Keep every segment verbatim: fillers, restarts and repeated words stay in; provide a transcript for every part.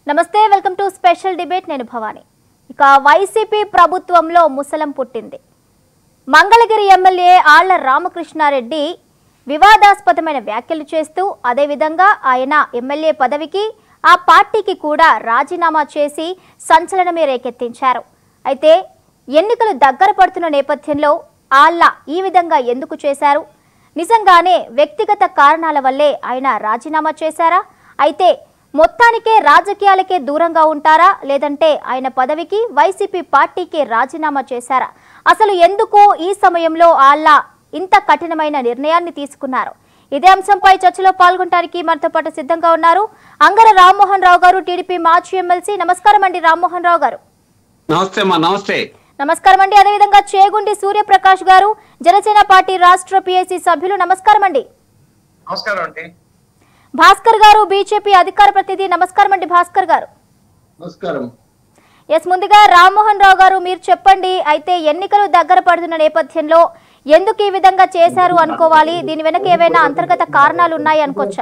నమస్తే, welcome to special debate. నేను భవాని. ఇక వైసీపీ ప్రభుత్వంలో ముసలం పుట్టింది. మంగళగిరి ఎమ్మెల్యే ఆళ్ల రామకృష్ణారెడ్డి వివాదాస్పదమైన వ్యాఖ్యలు చేస్తూ అదేవిధంగా ఆయన ఎమ్మెల్యే పదవికి ఆ పార్టీకి కూడా రాజీనామా చేసి సంచలనమే రేకెత్తించారు. అయితే ఎన్నికలు దగ్గర పడుతున్న నేపథ్యంలో ఆళ్ల ఈ విధంగా ఎందుకు చేశారు? నిజంగానే వ్యక్తిగత కారణాల వల్లే ఆయన రాజీనామా చేశారా? అయితే మొత్తానికే రాజకీయాలకే దూరంగా ఉంటారా, లేదంటే ఆయన పదవికి వైసీపీ పార్టీకి రాజీనామా చేశారా? అసలు ఎందుకు ఈ సమయంలో ఆళ్ల ఇంత కఠినమైన నిర్ణయాన్ని తీసుకున్నారు? ఇదే అంశంపై చర్చలో పాల్గొనడానికి మనతో పాటు సిద్ధంగా ఉన్నారు అంగర రామ్మోహన్ రావు గారు, టీడీపీ మాజీ ఎమ్మెల్సీ. నమస్కారం అండి రామ్మోహన్ రావు గారు. నమస్తే మా నమస్తే నమస్కారం అండి. అదేవిధంగా చేగుండి సూర్యప్రకాష్ గారు, జనసేన పార్టీ రాష్ట్ర పిఎస్సి సభ్యులు. నమస్కారం అండి. నమస్కారం అండి. భాస్కర్ గారు, బీజేపీ అధికార ప్రతినిధి. నమస్కారం అండి భాస్కర్ గారు. నమస్కారం. ఎస్, ముందుగా రామ్మోహన్ రావు గారు మీరు చెప్పండి. అయితే ఎన్నికలు దగ్గర పడుతున్న నేపథ్యంలో ఎందుకు ఈ విధంగా చేశారు అనుకోవాలి? దీని వెనక ఏవైనా అంతర్గత కారణాలు ఉన్నాయి అనుకోవచ్చా?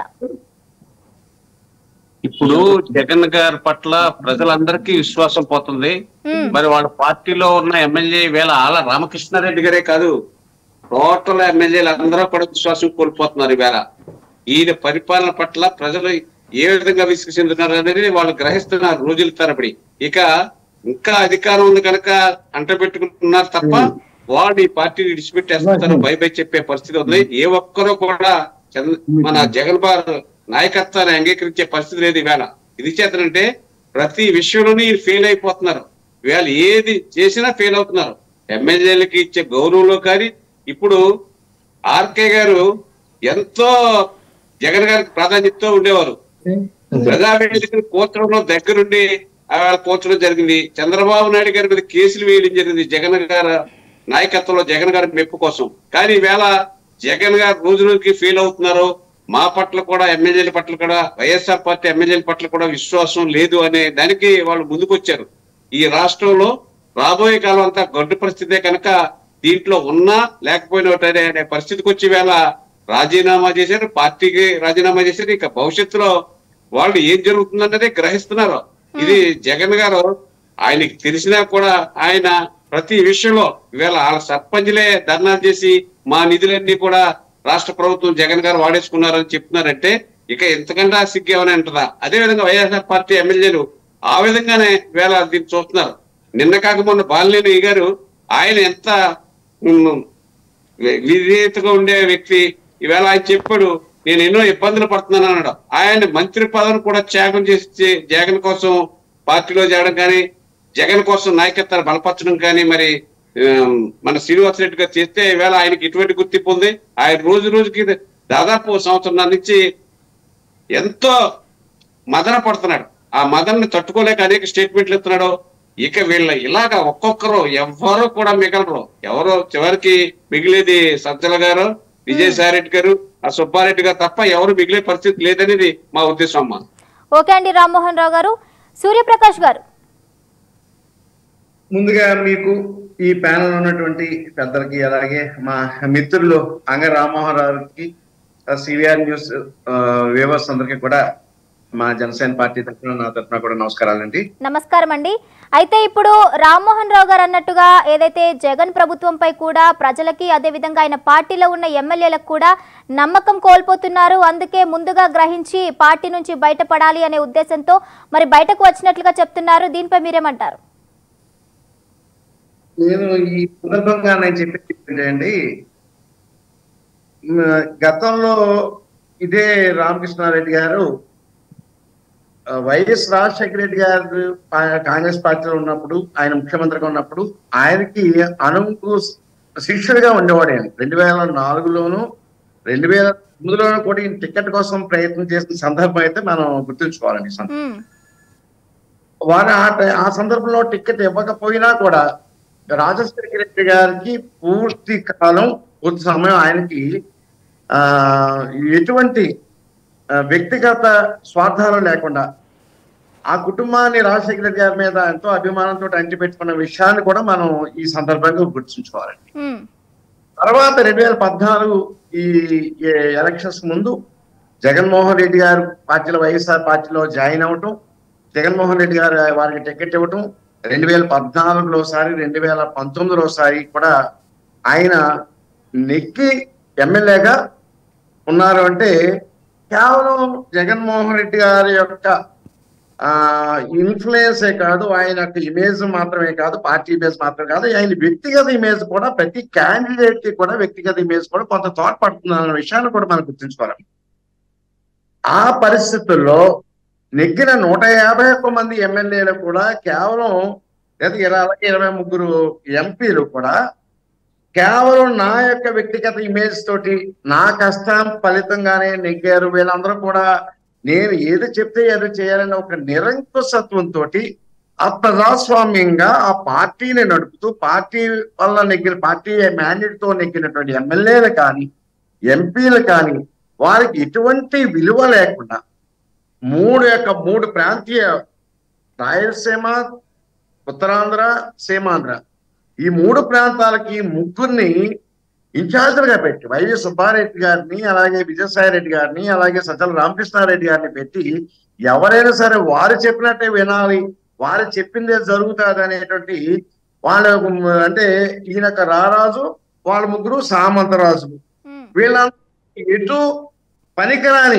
ఇప్పుడు జగన్ గారి పట్ల ప్రజలందరికీ విశ్వాసం పోతుంది. మరి వాళ్ళ పార్టీలో ఉన్న ఎమ్మెల్యే వేళ ఆళ్ల రామకృష్ణారెడ్డి గారే కాదు, టోటల్ ఎమ్మెల్యేలు అందరూ కూడా విశ్వాసం కోల్పోతున్నారు. ఈవేళ ఈయన పరిపాలన పట్ల ప్రజలు ఏ విధంగా విసుగు చెందుతున్నారు అనేది వాళ్ళు గ్రహిస్తున్నారు రోజుల తరబడి. ఇక ఇంకా అధికారం ఉంది కనుక అంట పెట్టుకుంటున్నారు తప్ప వాళ్ళు ఈ పార్టీని విడిచిపెట్టేస్తారు, బై బై చెప్పే పరిస్థితి ఉంది. ఏ ఒక్కరూ కూడా మన జగన్ బాబు నాయకత్వాన్ని అంగీకరించే పరిస్థితి లేదు ఈవేళ. ఇది చేతనంటే ప్రతి విషయంలోనే ఫెయిల్ అయిపోతున్నారు. ఈవేళ ఏది చేసినా ఫెయిల్ అవుతున్నారు. ఎమ్మెల్యేలకి ఇచ్చే గౌరవంలో కానీ ఇప్పుడు ఆర్కే గారు ఎంతో జగన్ గారికి ప్రాధాన్యతతో ఉండేవారు. ప్రజావేదికను కూర్చడంలో దగ్గరుండి కూర్చడం జరిగింది. చంద్రబాబు నాయుడు గారి మీద కేసులు వేయడం జరిగింది జగన్ గారి నాయకత్వంలో, జగన్ గారి మెప్పు కోసం. కానీ ఈవేళ జగన్ గారు రోజు రోజుకి ఫెయిల్ అవుతున్నారు. మా పట్ల కూడా ఎమ్మెల్యేల పట్ల కూడా వైఎస్ఆర్ పార్టీ ఎమ్మెల్యేల పట్ల కూడా విశ్వాసం లేదు అనే దానికి వాళ్ళు ముందుకొచ్చారు. ఈ రాష్ట్రంలో రాబోయే కాలం అంతా గడ్డు పరిస్థితే కనుక దీంట్లో ఉన్నా లేకపోయినా అనే పరిస్థితికి వచ్చి వేళ రాజీనామా చేశారు, పార్టీకి రాజీనామా చేశారు. ఇక భవిష్యత్తులో వాళ్ళు ఏం జరుగుతుందన్నదే గ్రహిస్తున్నారు. ఇది జగన్ గారు ఆయనకి తెలిసినా కూడా ఆయన ప్రతి విషయంలో ఈవేళ వాళ్ళ సర్పంచ్లే ధర్నాలు చేసి మా నిధులన్నీ కూడా రాష్ట్ర ప్రభుత్వం జగన్ గారు వాడేసుకున్నారని చెప్తున్నారంటే ఇక ఎంతకంటే సిగ్గు ఏమైనా ఉంటుందా? అదే విధంగా వైఎస్ఆర్ పార్టీ ఎమ్మెల్యేలు ఆ విధంగానే వేళ దీన్ని చూస్తున్నారు. నిన్న కాక మొన్న బాలినేని గారు ఆయన ఎంత విధేయతగా ఉండే వ్యక్తి, ఈవేళ ఆయన చెప్పాడు నేను ఎన్నో ఇబ్బందులు పడుతున్నాను అన్నాడు. ఆయన మంత్రి పదవిని కూడా త్యాగం చేసి జగన్ కోసం పార్టీలో చేయడం కానీ, జగన్ కోసం నాయకత్వాన్ని బలపరచడం కానీ మరి మన శ్రీనివాస్ రెడ్డి గారు చేస్తే ఈవేళ ఆయనకి ఇటువంటి గుర్తింపు ఉంది. ఆయన రోజు రోజుకి దాదాపు సంవత్సరం నుంచి ఎంతో మదన పడుతున్నాడు. ఆ మదనని తట్టుకోలేక అనేక స్టేట్మెంట్లు ఇస్తున్నాడు. ఇక వీళ్ళ ఇలాగా ఒక్కొక్కరు ఎవరు కూడా మిగలరు. ఎవరో చివరికి మిగిలేది సజ్జల గారు, విజయసాయి రెడ్డి గారు, ఆ సుబ్బారెడ్డి గారు తప్ప ఎవరు మిగిలే పరిస్థితి లేదనేది మా ఉద్దేశం అమ్మా. ఓకే అండి రామ్మోహన్ రావు గారు. సూర్యప్రకాష్ గారు, ముందుగా మీకు ఈ ప్యానల్ ఉన్నటువంటి పెద్దలకి అలాగే మా మిత్రులు అంగ రామ్మోహన్ రావుకి, సివిఆర్ న్యూస్ వ్యూవర్స్ అందరికీ కూడా మా జనసేన పార్టీ తరఫున నా తరఫున కూడా నమస్కారాలండి. నమస్కారం అండి. అయితే ఇప్పుడు రామ్మోహన్ రావు గారు అన్నట్టుగా ఏదైతే జగన్ ప్రభుత్వంపై కూడా ప్రజలకి అదే విధంగా ఆయన పార్టీలో ఉన్న ఎమ్మెల్యేలకు కూడా నమ్మకం కోల్పోతున్నారు. అందుకే ముందుగా గ్రహించి పార్టీ నుంచి బయటపడాలి అనే ఉద్దేశంతో మరి బయటకు వచ్చినట్లుగా చెప్తున్నారు. దీనిపై మీరేమంటారు? నేను ఈ సందర్భంగా నేను చెప్పేది ఏంటంటే, గతంలో ఇదే రామకృష్ణారెడ్డి గారు వైఎస్ రాజశేఖర రెడ్డి గారు కాంగ్రెస్ పార్టీలో ఉన్నప్పుడు, ఆయన ముఖ్యమంత్రిగా ఉన్నప్పుడు ఆయనకి అనుకు శిష్యుడిగా ఉండేవాడు. ఆయన రెండు వేల నాలుగులోను రెండు వేల తొమ్మిదిలోనూ కూడా ఈయన టికెట్ కోసం ప్రయత్నం చేసిన సందర్భం అయితే మనం గుర్తుంచుకోవాలండి. వారు ఆ సందర్భంలో టికెట్ ఇవ్వకపోయినా కూడా రాజశేఖర రెడ్డి గారికి పూర్తి కాలం పూర్తి సమయం ఆయనకి ఆ ఎటువంటి వ్యక్తిగత స్వార్థాలు లేకుండా ఆ కుటుంబాన్ని రాజశేఖర రెడ్డి గారి మీద ఎంతో అభిమానంతో అంటిపెట్టుకున్న విషయాన్ని కూడా మనం ఈ సందర్భంగా గుర్తుంచుకోవాలండి. తర్వాత రెండు వేల పద్నాలుగు ఈ ఎలక్షన్స్ ముందు జగన్మోహన్ రెడ్డి గారు పార్టీలో వైఎస్ఆర్ పార్టీలో జాయిన్ అవటం, జగన్మోహన్ రెడ్డి గారు వారికి టికెట్ ఇవ్వటం, రెండు వేల పద్నాలుగులో సారి రెండు వేల పంతొమ్మిదిలో సారి కూడా ఆయన నెక్కి ఎమ్మెల్యేగా ఉన్నారు అంటే కేవలం జగన్మోహన్ రెడ్డి గారి యొక్క ఆ ఇన్ఫ్లుయెన్సే కాదు, ఆయన యొక్క ఇమేజ్ మాత్రమే కాదు, పార్టీ ఇమేజ్ మాత్రమే కాదు, ఆయన వ్యక్తిగత ఇమేజ్ కూడా ప్రతి క్యాండిడేట్ కి కూడా వ్యక్తిగత ఇమేజ్ కూడా కొంత తోడ్పడుతుంది అన్న విషయాన్ని కూడా మనం గుర్తుంచుకోవాలి. ఆ పరిస్థితుల్లో నెగ్గిన నూట యాభై ఒక్క మంది ఎమ్మెల్యేలు కూడా కేవలం లేదా ఇరవై ఇరవై ముగ్గురు ఎంపీలు కూడా కేవలం నా యొక్క వ్యక్తిగత ఇమేజ్ తోటి నా కష్టం ఫలితంగానే నెగ్గారు. వీళ్ళందరూ కూడా నేను ఏది చెప్తే ఏది చేయాలని ఒక నిరంకుశత్వంతో అప్రజాస్వామ్యంగా ఆ పార్టీని నడుపుతూ పార్టీ వల్ల నెగ్గిన పార్టీ మ్యాండేట్ తో నెగ్గినటువంటి ఎమ్మెల్యేలు కానీ ఎంపీలు కానీ వారికి ఎటువంటి విలువ లేకుండా మూడు యొక్క మూడు ప్రాంతీయ రాయలసీమ, ఉత్తరాంధ్ర, సీమాంధ్ర ఈ మూడు ప్రాంతాలకి ముగ్గురిని ఇన్ఛార్జీలుగా పెట్టి వైవి సుబ్బారెడ్డి గారిని, అలాగే విజయసాయి రెడ్డి గారిని, అలాగే సజ్జల రామకృష్ణారెడ్డి గారిని పెట్టి ఎవరైనా సరే వారు చెప్పినట్టే వినాలి, వారు చెప్పిందే జరుగుతుంది అనేటువంటి వాళ్ళ అంటే ఈయన రారాజు, వాళ్ళ ముగ్గురు సామంతరాజులు. వీళ్ళందరూ ఎటు పనికిరాని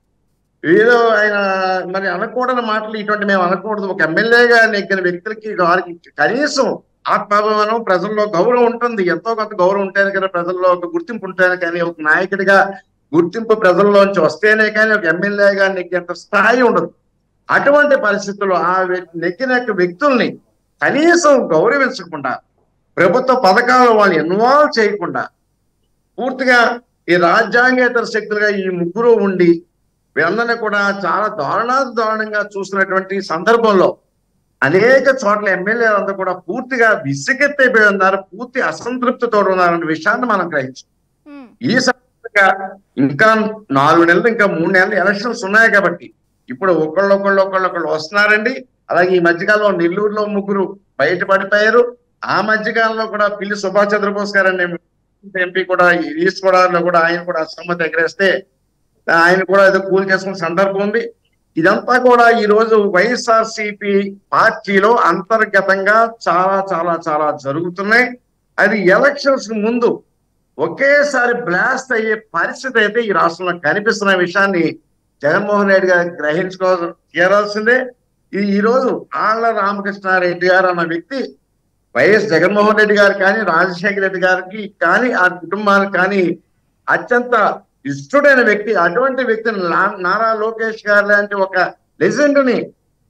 ఏదో ఆయన మరి అనకూడని మాటలు ఇటువంటి మేము అనకూడదు. ఒక ఎమ్మెల్యేగా నెగ్గిన వ్యక్తులకి వారికి కనీసం ఆత్మాభిమానం, ప్రజల్లో గౌరవం ఉంటుంది, ఎంతో కొంత గౌరవం ఉంటేనే కానీ ప్రజల్లో ఒక గుర్తింపు ఉంటేనే కానీ ఒక నాయకుడిగా గుర్తింపు ప్రజల్లోంచి వస్తేనే కానీ ఒక ఎమ్మెల్యేగా నెగ్గేంత స్థాయి ఉండదు. అటువంటి పరిస్థితుల్లో ఆ నెగ్గిన వ్యక్తుల్ని కనీసం గౌరవించకుండా, ప్రభుత్వ పథకాలు వాళ్ళు ఇన్వాల్వ్ చేయకుండా పూర్తిగా ఈ రాజ్యాంగేతర శక్తులుగా ఈ ముగ్గురు ఉండి వీళ్ళందరినీ కూడా చాలా దారుణా దారుణంగా చూసినటువంటి సందర్భంలో అనేక చోట్ల ఎమ్మెల్యేలందరూ కూడా పూర్తిగా విసిగెత్తిపోయి ఉన్నారు, పూర్తి అసంతృప్తితో ఉన్నారన్న విషయాన్ని మనం గ్రహించాం. ఈ సందర్భంగా ఇంకా నాలుగు నెలలు ఇంకా మూడు నెలలు ఎలక్షన్స్ ఉన్నాయి కాబట్టి ఇప్పుడు ఒకళ్ళు ఒకళ్ళు ఒకళ్ళు ఒకళ్ళు వస్తున్నారండి. అలాగే ఈ మధ్యకాలంలో నెల్లూరులో ముగ్గురు బయటపడిపోయారు. ఆ మధ్యకాలంలో కూడా పిల్లి సుభాష్ చంద్రబోస్ గారు అనే ఎంపీ కూడా ఈస్ట్ గోదావరిలో కూడా ఆయన కూడా అసమ్మతి ఎగరేస్తే ఆయన కూడా ఏదో కూల్ చేసుకున్న సందర్భం ఉంది. ఇదంతా కూడా ఈ రోజు వైఎస్ఆర్సీపీ పార్టీలో అంతర్గతంగా చాలా చాలా చాలా జరుగుతున్నాయి. అది ఎలక్షన్స్ ముందు ఒకేసారి బ్లాస్ట్ అయ్యే పరిస్థితి అయితే ఈ రాష్ట్రంలో కనిపిస్తున్న విషయాన్ని జగన్మోహన్ రెడ్డి గారు గ్రహించుకో తీరాల్సిందే. ఈ ఈ రోజు ఆళ్ల రామకృష్ణారెడ్డి గారు అన్న వ్యక్తి వైఎస్ జగన్మోహన్ రెడ్డి గారు కానీ రాజశేఖర రెడ్డి గారికి కానీ ఆ కుటుంబానికి కానీ అత్యంత ఇష్టడైన వ్యక్తి. అటువంటి వ్యక్తిని నారా లోకేష్ గారు లాంటి ఒక లెజెండ్ ని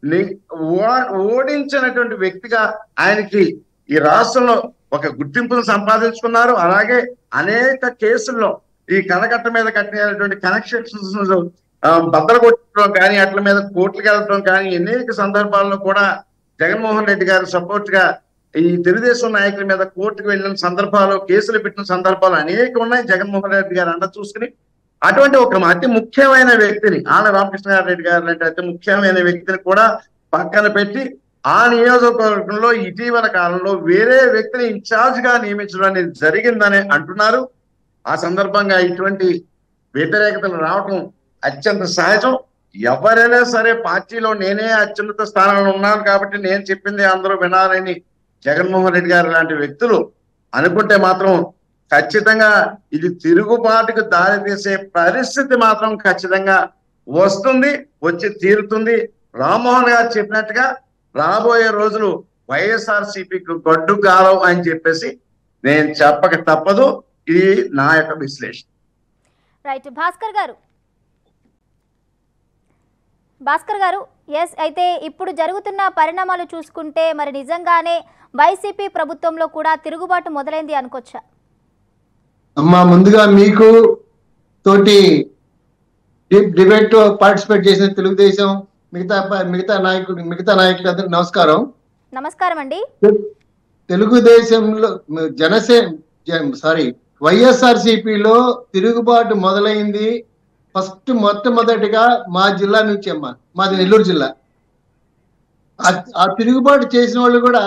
ఓడించినటువంటి వ్యక్తిగా ఆయనకి ఈ రాష్ట్రంలో ఒక గుర్తింపును సంపాదించుకున్నారు. అలాగే అనేక కేసుల్లో ఈ కనకట్ట మీద కట్టినటువంటి కనెక్షన్స్ బద్దలు కొట్టడం కానీ అట్ల మీద కోర్టులకు వెళ్ళడం కానీ అనేక సందర్భాల్లో కూడా జగన్మోహన్ రెడ్డి గారు సపోర్ట్ గా ఈ తెలుగుదేశం నాయకుల మీద కోర్టుకు వెళ్ళిన సందర్భాలు, కేసులు పెట్టిన సందర్భాలు అనేక ఉన్నాయి. జగన్మోహన్ రెడ్డి గారు అండ చూసుకుని అటువంటి ఒక అతి ముఖ్యమైన వ్యక్తిని ఆళ్ల రామకృష్ణారెడ్డి గారు అంటే అతి ముఖ్యమైన వ్యక్తిని కూడా పక్కన పెట్టి ఆ నియోజకవర్గంలో ఇటీవల కాలంలో వేరే వ్యక్తిని ఇన్ఛార్జ్ గా నియమించడం అనేది జరిగిందని అంటున్నారు. ఆ సందర్భంగా ఇటువంటి వ్యతిరేకతలు రావటం అత్యంత సహజం. ఎవరైనా సరే పార్టీలో నేనే అత్యున్నత స్థానంలో ఉన్నాను కాబట్టి నేను చెప్పింది అందరూ వినాలని జగన్మోహన్ రెడ్డి గారు లాంటి వ్యక్తులు అనుకుంటే మాత్రం ఖచ్చితంగా ఇది తిరుగుబాటుకు దారితీసే పరిస్థితి మాత్రం ఖచ్చితంగా వస్తుంది, వచ్చి తీరుతుంది. రామ్మోహన్ గారు చెప్పినట్టుగా రాబోయే రోజులు వైఎస్ఆర్సీపీకి గడ్డు కాలం అని చెప్పేసి నేను చెప్పక తప్పదు. ఇది నా యొక్క విశ్లేషణ. రైట్ భాస్కర్ గారు భాస్కర్ గారు ఎస్ అయితే ఇప్పుడు జరుగుతున్న పరిణామాలు చూసుకుంటే మరి నిజంగానే వైసీపీ ప్రభుత్వంలో కూడా తిరుగుబాటు మొదలైంది అనుకోవచ్చా? అమ్మా, ముందుగా మీకు తోటి డిబేట్ పార్టిసిపేట్ చేసిన తెలుగుదేశం మిగతా మిగతా నాయకుడు మిగతా నాయకులు నమస్కారం. నమస్కారం అండి. తెలుగుదేశంలో జనసేన సారీ వైఎస్ఆర్సీపీలో తిరుగుబాటు మొదలైంది ఫస్ట్ మొట్టమొదటిగా మా జిల్లా నుంచి అమ్మా, మాది నెల్లూరు జిల్లా. ఆ తిరుగుబాటు చేసిన వాళ్ళు కూడా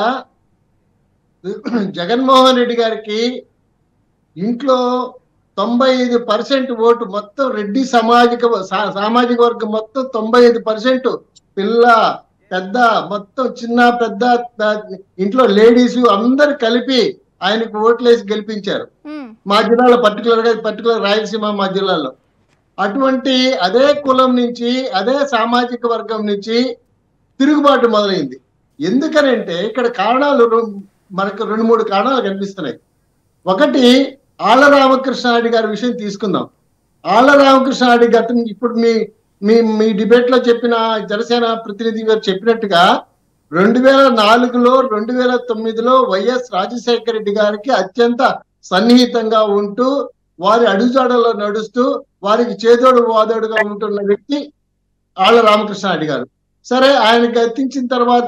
జగన్మోహన్ రెడ్డి గారికి ఇంట్లో తొంభై ఐదు పర్సెంట్ ఓటు మొత్తం రెడ్డి సామాజిక సామాజిక వర్గం మొత్తం తొంభై ఐదు పర్సెంట్ పిల్ల పెద్ద మొత్తం చిన్న పెద్ద ఇంట్లో లేడీస్ అందరు కలిపి ఆయనకు ఓట్లేసి గెలిపించారు. మా జిల్లాలో పర్టికులర్ గా పర్టికులర్ రాయలసీమ మా జిల్లాలో అటువంటి అదే కులం నుంచి అదే సామాజిక వర్గం నుంచి తిరుగుబాటు మొదలైంది. ఎందుకనంటే ఇక్కడ కారణాలు మనకు రెండు మూడు కారణాలు కనిపిస్తున్నాయి. ఒకటి, ఆళ్ళ రామకృష్ణారెడ్డి గారి విషయం తీసుకుందాం. ఆళ్ళ రామకృష్ణారెడ్డి గతం ఇప్పుడు మీ మీ మీ డిబేట్ లో చెప్పిన జనసేన ప్రతినిధి గారు చెప్పినట్టుగా రెండు వేల నాలుగులో రెండు వేల తొమ్మిదిలో వైఎస్ రాజశేఖర రెడ్డి గారికి అత్యంత సన్నిహితంగా ఉంటూ వారి అడుగుజాడల్లో నడుస్తూ వారికి చేదోడు వాదోడుగా ఉంటున్న వ్యక్తి ఆళ్ళ రామకృష్ణారెడ్డి గారు. సరే, ఆయన గతించిన తర్వాత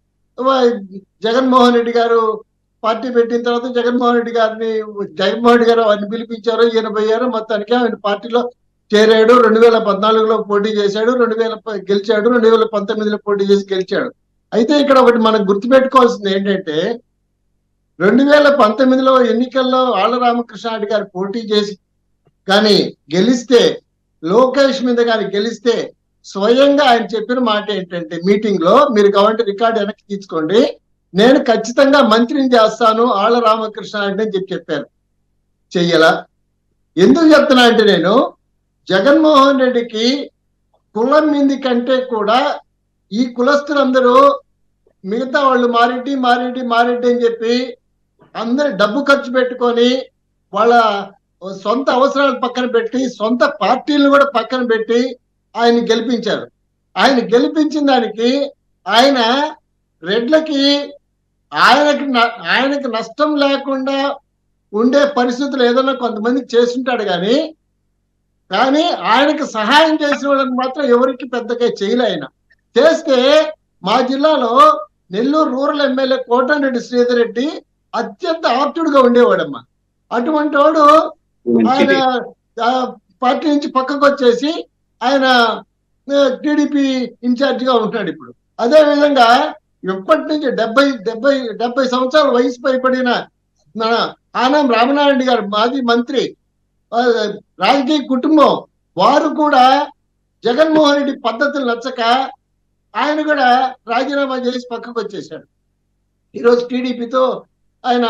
జగన్మోహన్ రెడ్డి గారు పార్టీ పెట్టిన తర్వాత జగన్మోహన్ రెడ్డి గారిని జగన్మోహన్ రెడ్డి గారు ఆయన పిలిపించారు, ఈయన పోయారు. మొత్తానికి ఆయన పార్టీలో చేరాడు. రెండు వేల పద్నాలుగులో పోటీ చేశాడు, రెండు వేల గెలిచాడు, రెండు వేల పంతొమ్మిదిలో పోటీ చేసి గెలిచాడు. అయితే ఇక్కడ ఒకటి మనం గుర్తుపెట్టుకోవాల్సింది ఏంటంటే, రెండు వేల పంతొమ్మిదిలో ఎన్నికల్లో ఆళ్ళ రామకృష్ణారెడ్డి గారు పోటీ చేసి కానీ గెలిస్తే, లోకేష్ మీద కానీ గెలిస్తే స్వయంగా ఆయన చెప్పిన మాట ఏంటంటే మీటింగ్ లో, మీరు కావాలంటే రికార్డు వెనక్కి తీసుకోండి, నేను ఖచ్చితంగా మంత్రిని చేస్తాను ఆళ్ళ రామకృష్ణారెడ్డి అని చెప్పి చెప్పారు. చెయ్యలా. ఎందుకు చెప్తున్నా అంటే, నేను జగన్మోహన్ రెడ్డికి కులం మీది కంటే కూడా ఈ కులస్తులందరూ మిగతా వాళ్ళు మారెడ్డి మారెడ్డి మారెడ్డి అని చెప్పి అందరు డబ్బు ఖర్చు పెట్టుకొని వాళ్ళ సొంత అవసరాలు పక్కన పెట్టి సొంత పార్టీలను కూడా పక్కన పెట్టి ఆయన గెలిపించారు. ఆయన గెలిపించిన దానికి ఆయన రెడ్లకి ఆయనకి ఆయనకి నష్టం లేకుండా ఉండే పరిస్థితులు ఏదైనా కొంతమందికి చేస్తుంటాడు కానీ కానీ ఆయనకు సహాయం చేసిన వాళ్ళని మాత్రం ఎవరికి పెద్దగా చేయలే. ఆయన చేస్తే మా జిల్లాలో నెల్లూరు రూరల్ ఎమ్మెల్యే కోటరెడ్డి శ్రీధర్ రెడ్డి అత్యంత ఆప్తుడుగా ఉండేవాడమ్మా. అటువంటి వాడు ఆయన పార్టీ నుంచి పక్కకు వచ్చేసి ఆయన టీడీపీ ఇన్ఛార్జ్ గా ఉంటున్నాడు ఇప్పుడు. అదే విధంగా ఎప్పటి నుంచి డెబ్బై డెబ్బై డెబ్బై సంవత్సరాల వయసు పైబడిన మన ఆనం రామనారాయణ గారు మాజీ మంత్రి, రాజకీయ కుటుంబం, వారు కూడా జగన్మోహన్ రెడ్డి పద్ధతులు నచ్చక ఆయన కూడా రాజీనామా చేసి పక్కకు వచ్చేసాడు. ఈరోజు టీడీపీతో ఆయన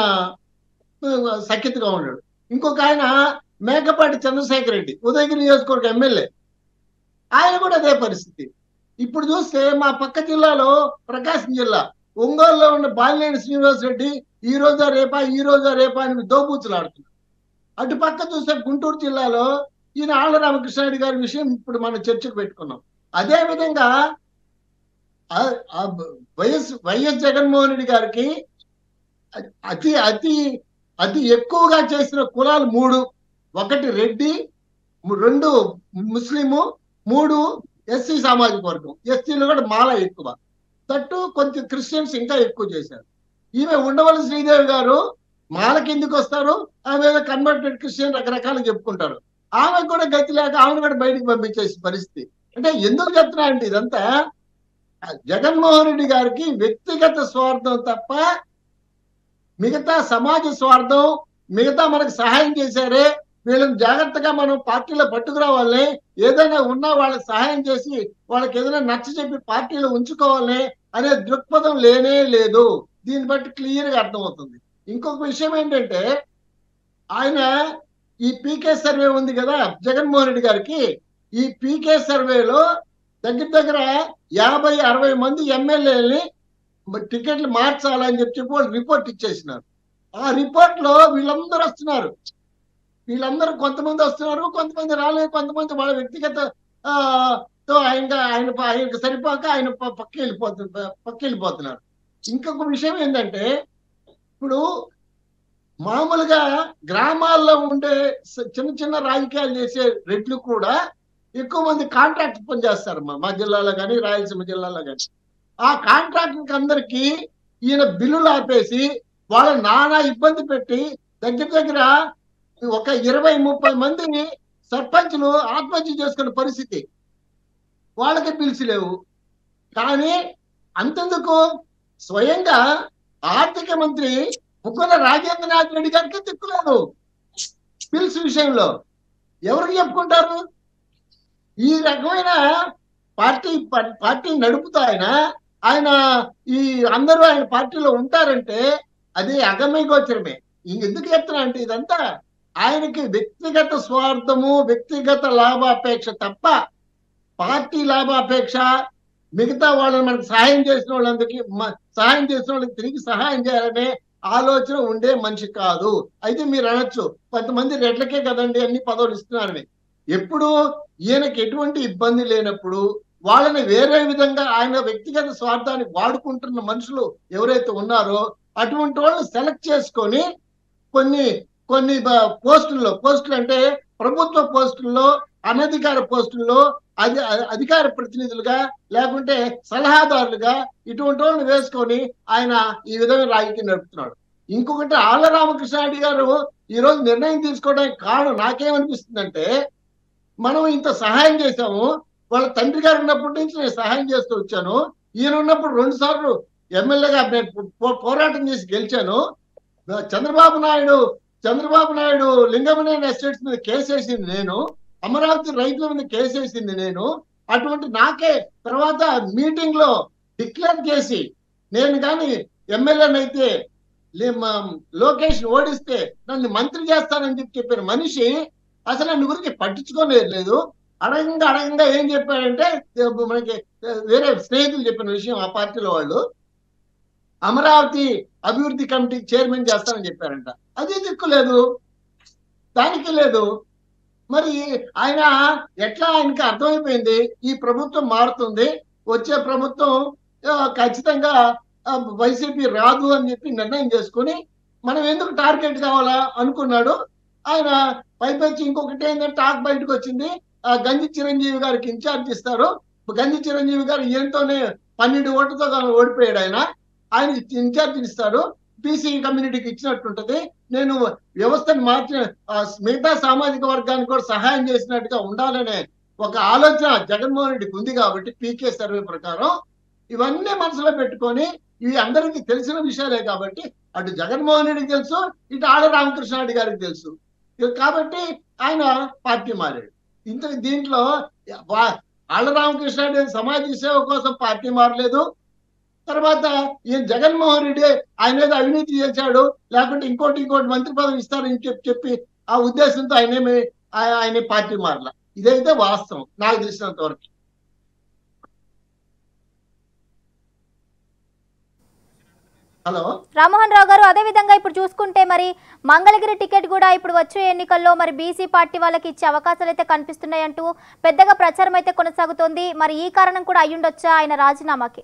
సఖ్యతగా ఉన్నాడు. ఇంకొక ఆయన మేకపాటి చంద్రశేఖర్ రెడ్డి, ఉదయగిరి నియోజకవర్గ ఎమ్మెల్యే, ఆయన కూడా అదే పరిస్థితి. ఇప్పుడు చూస్తే మా పక్క జిల్లాలో ప్రకాశం జిల్లా ఒంగోలులో ఉన్న బాలినేని శ్రీనివాస్ రెడ్డి ఈ రోజా రేపా ఈ రోజా రేపా అని దోబూచులాడుతున్నారు. అటు పక్క చూస్తే గుంటూరు జిల్లాలో ఈయన ఆళ్ళ రామకృష్ణారెడ్డి గారి విషయం ఇప్పుడు మనం చర్చకు పెట్టుకున్నాం. అదే విధంగా వైఎస్ వైఎస్ జగన్మోహన్ రెడ్డి గారికి అతి అతి అతి ఎక్కువగా చేసిన కులాలు మూడు. ఒకటి రెడ్డి, రెండు ముస్లిము, మూడు ఎస్సీ సామాజిక వర్గం. ఎస్సీలు కూడా మాల ఎక్కువ, తట్టు కొంచెం క్రిస్టియన్స్ ఇంకా ఎక్కువ చేశారు. ఈమె ఉండవల్లి శ్రీదేవి గారు మాలకి ఎందుకు వస్తారు, ఆమె కన్వర్టెడ్ క్రిస్టియన్ రకరకాలు చెప్పుకుంటారు. ఆమె కూడా గతి లేక ఆమెను కూడా బయటకు పంపించేసే పరిస్థితి. అంటే ఎందుకు చెప్తున్నా అంటే, ఇదంతా జగన్మోహన్ రెడ్డి గారికి వ్యక్తిగత స్వార్థం తప్ప మిగతా సమాజ స్వార్థం, మిగతా మనకు సహాయం చేశారే వీళ్ళని జాగ్రత్తగా మనం పార్టీలో పట్టుకురావాలని, ఏదైనా ఉన్నా వాళ్ళకి సహాయం చేసి వాళ్ళకి ఏదైనా నచ్చ చెప్పి పార్టీలో ఉంచుకోవాలని అనే దృక్పథం లేనే లేదు. దీన్ని బట్టి క్లియర్ గా అర్థమవుతుంది. ఇంకొక విషయం ఏంటంటే, ఆయన ఈ పీకే సర్వే ఉంది కదా జగన్మోహన్ రెడ్డి గారికి, ఈ పీకే సర్వేలో దగ్గర దగ్గర యాభై అరవై మంది ఎమ్మెల్యేలని టికెట్లు మార్చాలని చెప్పి చెప్పి వాళ్ళు రిపోర్ట్ ఇచ్చేసినారు. ఆ రిపోర్ట్ లో వీళ్ళందరూ వస్తున్నారు, వీళ్ళందరూ కొంతమంది వస్తున్నారు, కొంతమంది రాలేదు, కొంతమంది వాళ్ళ వ్యక్తిగత ఆ తో ఆయన ఆయన ఆయనకు సరిపోక ఆయన పక్క వెళ్ళిపోతు పక్క వెళ్ళిపోతున్నారు. ఇంకొక విషయం ఏంటంటే, ఇప్పుడు మామూలుగా గ్రామాల్లో ఉండే చిన్న చిన్న రాజకీయాలు చేసే రెడ్లు కూడా ఎక్కువ మంది కాంట్రాక్ట్ పని చేస్తారు మా జిల్లాలో కానీ రాయలసీమ జిల్లాలో కానీ. ఆ కాంట్రాక్ట్ అందరికి ఈయన బిల్లులు ఆపేసి వాళ్ళ నానా ఇబ్బంది పెట్టి దగ్గర దగ్గర ఒక ఇరవై ముప్పై మందిని సర్పంచులు ఆత్మహత్య చేసుకునే పరిస్థితి. వాళ్ళకి బిల్స్ లేవు. కానీ అంతెందుకు, స్వయంగా ఆర్థిక మంత్రి ముక్కల రాజేంద్రనాథ్ రెడ్డి గారికి తిక్కులేదు బిల్స్ విషయంలో. ఎవరికి చెప్పుకుంటారు? ఈ రకమైన పార్టీ పార్టీ నడుపుతూ ఆయన ఆయన ఈ అందరూ ఆయన పార్టీలో ఉంటారంటే అది అగమ్య గోచరమే. ఎందుకు చెప్తున్నా అంటే ఇదంతా ఆయనకి వ్యక్తిగత స్వార్థము, వ్యక్తిగత లాభాపేక్ష తప్ప పార్టీ లాభాపేక్ష, మిగతా వాళ్ళని మనకు సహాయం చేసిన వాళ్ళందరికీ సహాయం చేసిన వాళ్ళకి తిరిగి సహాయం చేయాలనే ఆలోచన ఉండే మనిషి కాదు. అయితే మీరు అనొచ్చు కొంతమంది రెడ్లకే కదండి అన్ని పదవులు ఇస్తున్నారని. ఎప్పుడు ఈయనకి ఎటువంటి ఇబ్బంది లేనప్పుడు వాళ్ళని వేరే విధంగా ఆయన వ్యక్తిగత స్వార్థాన్ని వాడుకుంటున్న మనుషులు ఎవరైతే ఉన్నారో అటువంటి వాళ్ళని సెలెక్ట్ చేసుకొని కొన్ని కొన్ని పోస్టుల్లో, పోస్టులు అంటే ప్రభుత్వ పోస్టుల్లో, అనధికార పోస్టుల్లో అది అధికార ప్రతినిధులుగా లేకుంటే సలహాదారులుగా ఇటువంటి వాళ్ళని వేసుకొని ఆయన ఈ విధంగా రాజకీయం నడుపుతున్నాడు. ఇంకొకటి ఆళ్ళ రామకృష్ణారెడ్డి గారు ఈ రోజు నిర్ణయం తీసుకోవడానికి కారణం నాకేమనిపిస్తుందంటే, మనం ఇంత సహాయం చేశాము, వాళ్ళ తండ్రి గారు ఉన్నప్పటి నుంచి నేను సహాయం చేస్తూ వచ్చాను, ఈయన ఉన్నప్పుడు రెండు సార్లు ఎమ్మెల్యేగా పోరాటం చేసి గెలిచాను, చంద్రబాబు నాయుడు చంద్రబాబు నాయుడు లింగమనేని ఎస్టేట్స్ మీద కేసు వేసింది నేను, అమరావతి రైతుల మీద కేసు వేసింది నేను. అటువంటి నాకే తర్వాత మీటింగ్ లో డిక్లేర్ చేసి నేను కానీ ఎమ్మెల్యేనైతే లోకేష్ ఓడిస్తే నన్ను మంత్రి చేస్తానని చెప్పి చెప్పిన మనిషి అసలు నన్ను గురించి పట్టించుకోలేదు. అడగంగా అడగంగా ఏం చెప్పాడంటే, మనకి వేరే స్నేహితులు చెప్పిన విషయం ఆ పార్టీలో వాళ్ళు అమరావతి అభివృద్ధి కమిటీకి చైర్మన్ చేస్తానని చెప్పారంట. అది దిక్కులేదు, దానికి లేదు. మరి ఆయన ఎట్లా ఆయనకి అర్థమైపోయింది ఈ ప్రభుత్వం మారుతుంది, వచ్చే ప్రభుత్వం ఖచ్చితంగా వైసీపీ రాదు అని చెప్పి నిర్ణయం చేసుకుని మనం ఎందుకు టార్గెట్ కావాలా అనుకున్నాడు. ఆయన పైపెచ్చి ఇంకొకటి ఏంటంటే టాక్ బయటకు వచ్చింది, గంజి చిరంజీవి గారికి ఇన్ఛార్జ్ ఇస్తారు, గంజి చిరంజీవి గారు ఈయనతోనే పన్నెండు ఓట్లతో ఓడిపోయాడు, ఆయన ఆయన ఇన్ఛార్జ్ ఇస్తారు, బీసీ కమ్యూనిటీకి ఇచ్చినట్టుంటది, నేను వ్యవస్థను మార్చిన మిగతా సామాజిక వర్గానికి కూడా సహాయం చేసినట్టుగా ఉండాలనే ఒక ఆలోచన జగన్మోహన్ రెడ్డికి ఉంది. కాబట్టి పీకే సర్వే ప్రకారం ఇవన్నీ మనసులో పెట్టుకొని, ఇవి అందరికీ తెలిసిన విషయాలే కాబట్టి అటు జగన్మోహన్ రెడ్డికి తెలుసు, ఇటు ఆళ్ళ రామకృష్ణారెడ్డి గారికి తెలుసు. కాబట్టి ఆయన పార్టీ మారాడు. ఇంత దీంట్లో ఆళ్ళ రామకృష్ణారెడ్డి సమాజ సేవ కోసం పార్టీ మారలేదు. తర్వాత ఈయన జగన్మోహన్ రెడ్డి ఆయన మీద అవినీతి చేశాడు, లేకుంటే ఇంకోటి ఇంకోటి మంత్రి పదవి ఇస్తారని చెప్పి చెప్పి ఆ ఉద్దేశంతో ఆయనేమి ఆయన పార్టీ మారల. ఇదైతే వాస్తవం నాకు తెలిసినంత వరకు. హలో రామ్మోహన్ రావు గారు, అదే విధంగా ఇప్పుడు చూసుకుంటే మరి మంగళగిరి టికెట్ కూడా ఇప్పుడు వచ్చే ఎన్నికల్లో మరి బీసీ పార్టీ వాళ్ళకి ఇచ్చే అవకాశాలు అయితే కనిపిస్తున్నాయి అంటూ పెద్దగా ప్రచారం అయితే కొనసాగుతోంది. మరి ఈ కారణం కూడా అయ్యుండొచ్చా ఆయన రాజీనామాకి?